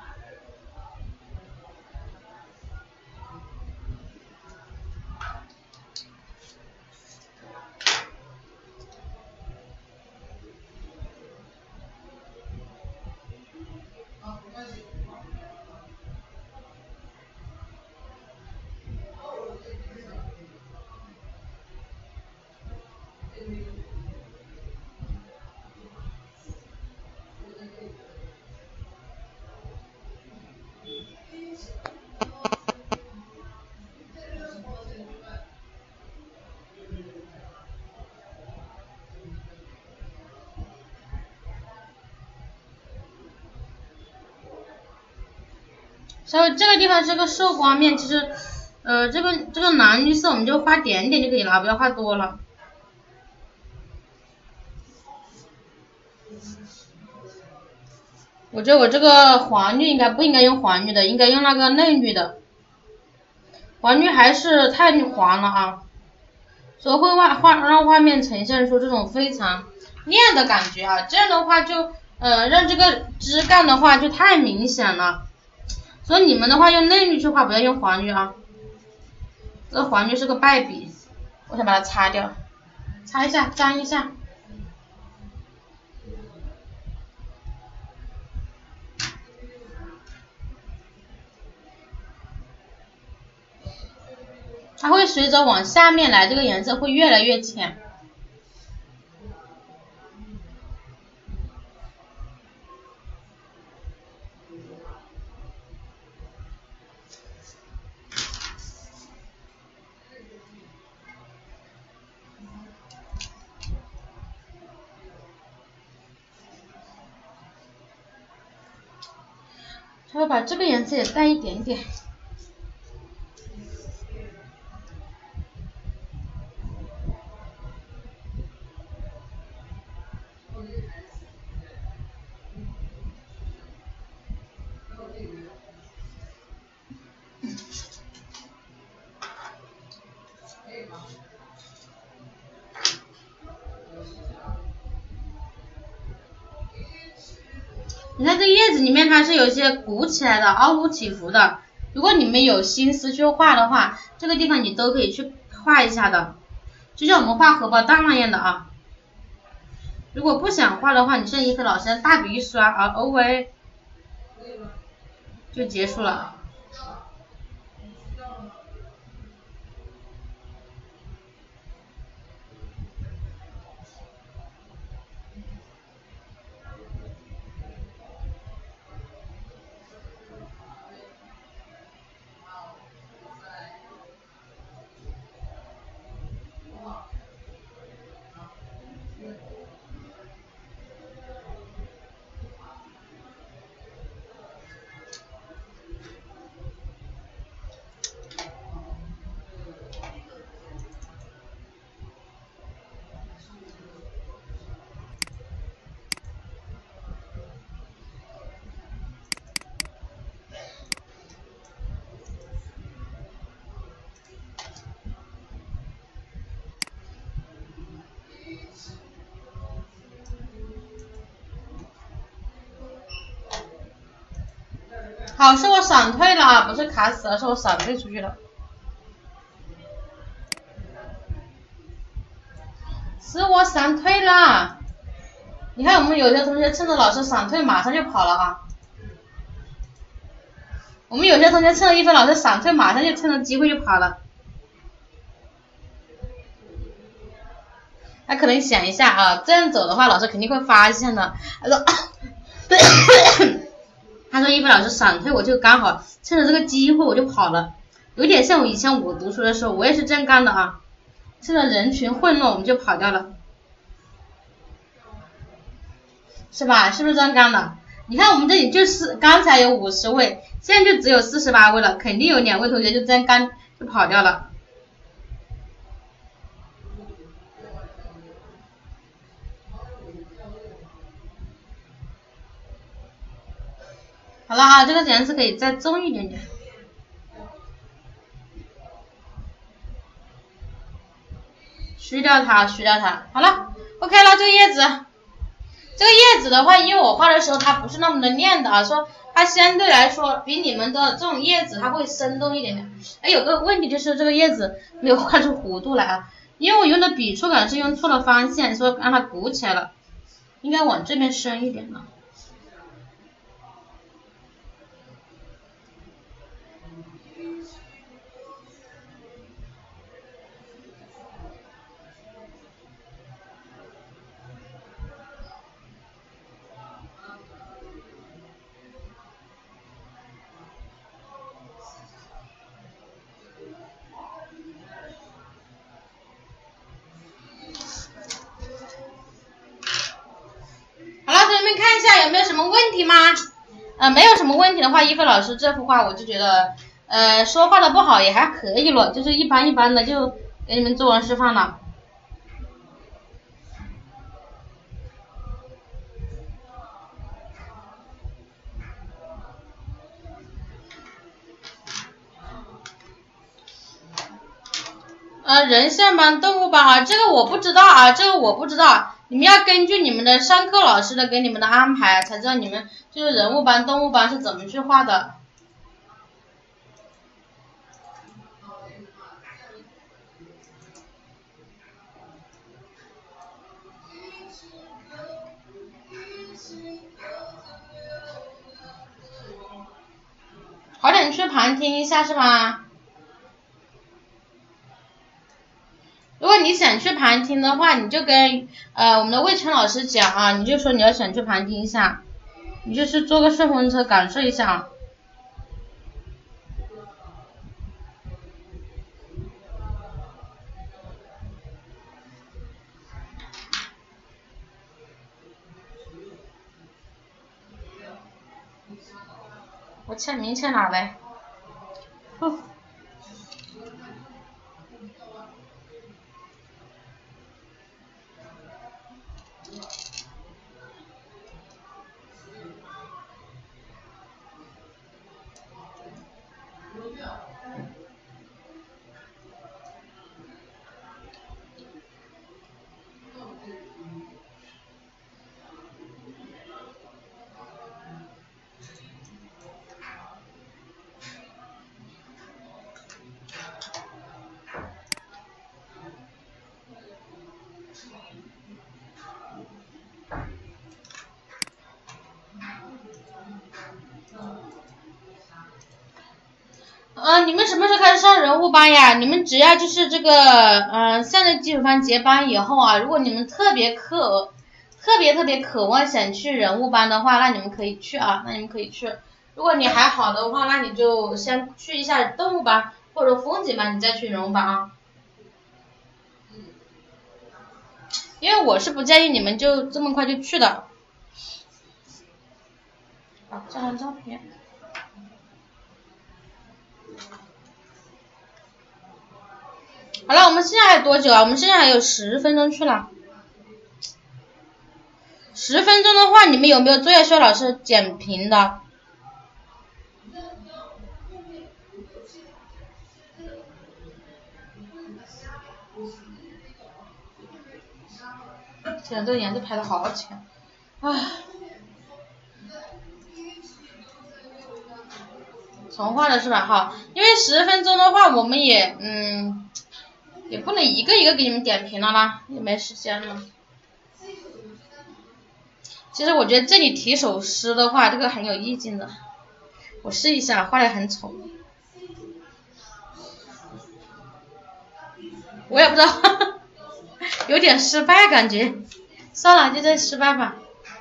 所以这个地方是个受光面，其实这个蓝绿色我们就画点点就可以了，不要画多了。我觉得我这个黄绿不应该用黄绿的，应该用那个嫩绿的。黄绿还是太黄了啊，所以会让画面呈现出这种非常亮的感觉啊，这样的话就让这个枝干的话就太明显了。所以你们的话用嫩绿去画，不要用黄绿啊。这个黄绿是个败笔，我想把它擦掉，擦一下，粘一下。它会随着往下面来，这个颜色会越来越浅。稍微把这个颜色也淡一点点。你看这叶子里面它是有一些鼓起来的、凹凸起伏的， 如果你们有心思去画的话，这个地方你都可以去画一下的，就像我们画荷包蛋那样的啊。如果不想画的话，你像一菲老师大笔一刷啊 ，OV 就结束了。好，是我闪退了啊，不是卡死了，是我闪退出去了。是我闪退了。你看我们有些同学趁着老师闪退马上就跑了啊。我们有些同学趁着一菲老师闪退马上就趁着机会就跑了。他可能想一下啊，这样走的话老师肯定会发现的。他说一菲老师闪退，我就刚好趁着这个机会我就跑了，有点像以前我读书的时候，我也是这样干的啊，趁着人群混乱我们就跑掉了，是吧？是不是这样干的？你看我们这里就是刚才有50位，现在就只有48位了，肯定有2位同学就这样干就跑掉了。好了啊，这个颜色可以再重一点点。虚掉它，虚掉它。好了 ，OK 了，这个叶子，这个叶子的话，因为我画的时候它不是那么的亮的啊，说它相对来说比你们的这种叶子它会生动一点点。哎，有个问题就是这个叶子没有画出弧度来啊，因为我用的笔触感是用错了方向，说让它鼓起来了，应该往这边深一点了。看一下有没有什么问题吗？没有什么问题的话，一菲老师这幅画我就觉得，说画的不好也还可以了，就是一般一般的，就给你们做完示范了。人像班、动物班啊，这个我不知道啊，这个我不知道。你们要根据你们的上课老师的给你们的安排，才知道你们就是人物班、动物班是怎么去画的。好点去旁听一下是吧？如果你想去旁听的话，你就跟我们的魏晨老师讲啊，你就说你要想去旁听一下，你就是坐个顺风车感受一下啊。我签名签哪嘞？ 你们什么时候开始上人物班呀？你们只要就是这个现在基础班结班以后啊，如果你们特别渴望想去人物班的话，那你们可以去啊，如果你还好的话，那你就先去一下动物班或者风景班，你再去人物班啊。因为我是不建议你们就这么快就去的。好，这张照片。好了，我们现在还有多久啊？我们现在还有10分钟去了。10分钟的话，你们有没有作业需要老师点评的？天啊，这个颜色拍的好浅，唉。重画的是吧？好，因为10分钟的话，我们也不能一个一个给你们点评了啦，也没时间了。其实我觉得这里提首诗的话，这个很有意境的。我试一下，画的很丑。我也不知道，有点失败感觉。算了，就这失败吧。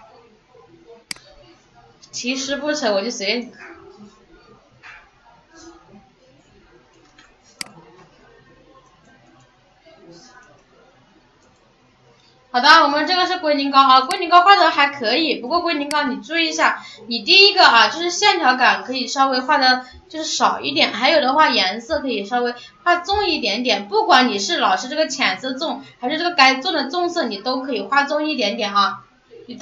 提诗不丑，我就随便。好的，我们这个是龟苓膏啊，龟苓膏画的还可以，不过龟苓膏你注意一下，你第一个啊就是线条感可以稍微画的就是少一点，还有的话颜色可以稍微画重一点点，不管你是老师这个浅色重还是这个该重的重色，你都可以画重一点点啊，而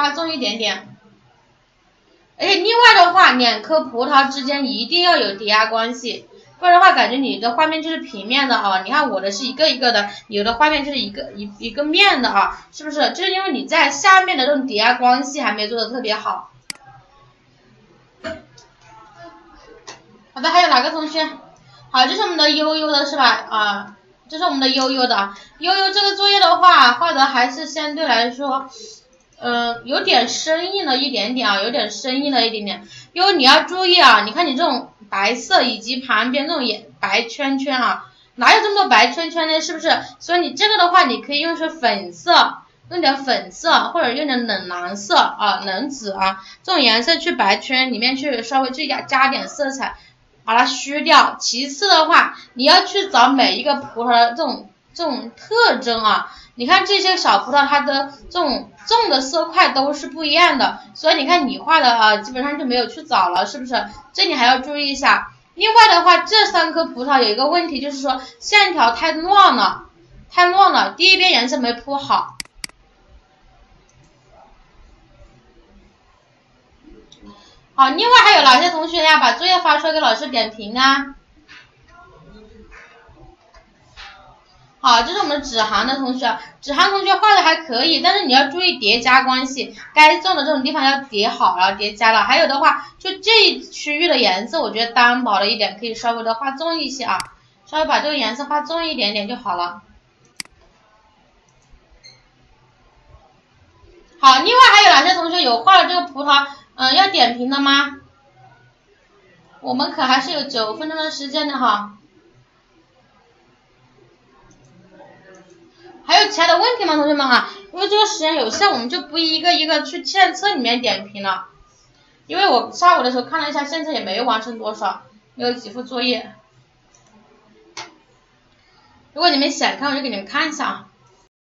且另外的话，2颗葡萄之间一定要有叠压关系。不然的话，感觉你的画面就是平面的啊！你看我的是一个一个的，有的画面就是一个面的啊，是不是？就是因为你在下面的这种叠压关系还没做的特别好。好的，还有哪个同学？好，这是我们的悠悠的是吧？啊，这是我们的悠悠的。悠悠这个作业的话，画的还是相对来说，有点生硬了一点点啊，因为你要注意啊，你看你这种白色以及旁边这种白圈圈啊，哪有这么多白圈圈呢？是不是？所以你这个的话，你可以用粉色，用点粉色或者用点冷蓝色啊、冷紫啊这种颜色去白圈里面去稍微去加点色彩，把它虚掉。其次的话，你要去找每一个葡萄的这种特征啊。你看这些小葡萄，它的这种重的色块都是不一样的，所以你看你画的啊，基本上就没有去找了，是不是？这你还要注意一下。另外的话，这3颗葡萄有一个问题，就是说线条太乱了，第一边颜色没铺好。好，另外还有哪些同学呀，把作业发出来给老师点评啊？好，这是我们芷涵的同学，芷涵同学画的还可以，但是你要注意叠加关系，该重的这种地方要叠好了，叠加了。还有的话，就这一区域的颜色，我觉得单薄了一点，可以稍微的画重一些啊，稍微把这个颜色画重一点点就好了。好，另外还有哪些同学有画了这个葡萄，要点评的吗？我们可还是有9分钟的时间的哈。还有其他的问题吗，同学们啊？因为这个时间有限，我们就不一个一个去线册里面点评了。因为我下午的时候看了一下，线册也没完成多少，没有几幅作业。如果你们想看，我就给你们看一下啊。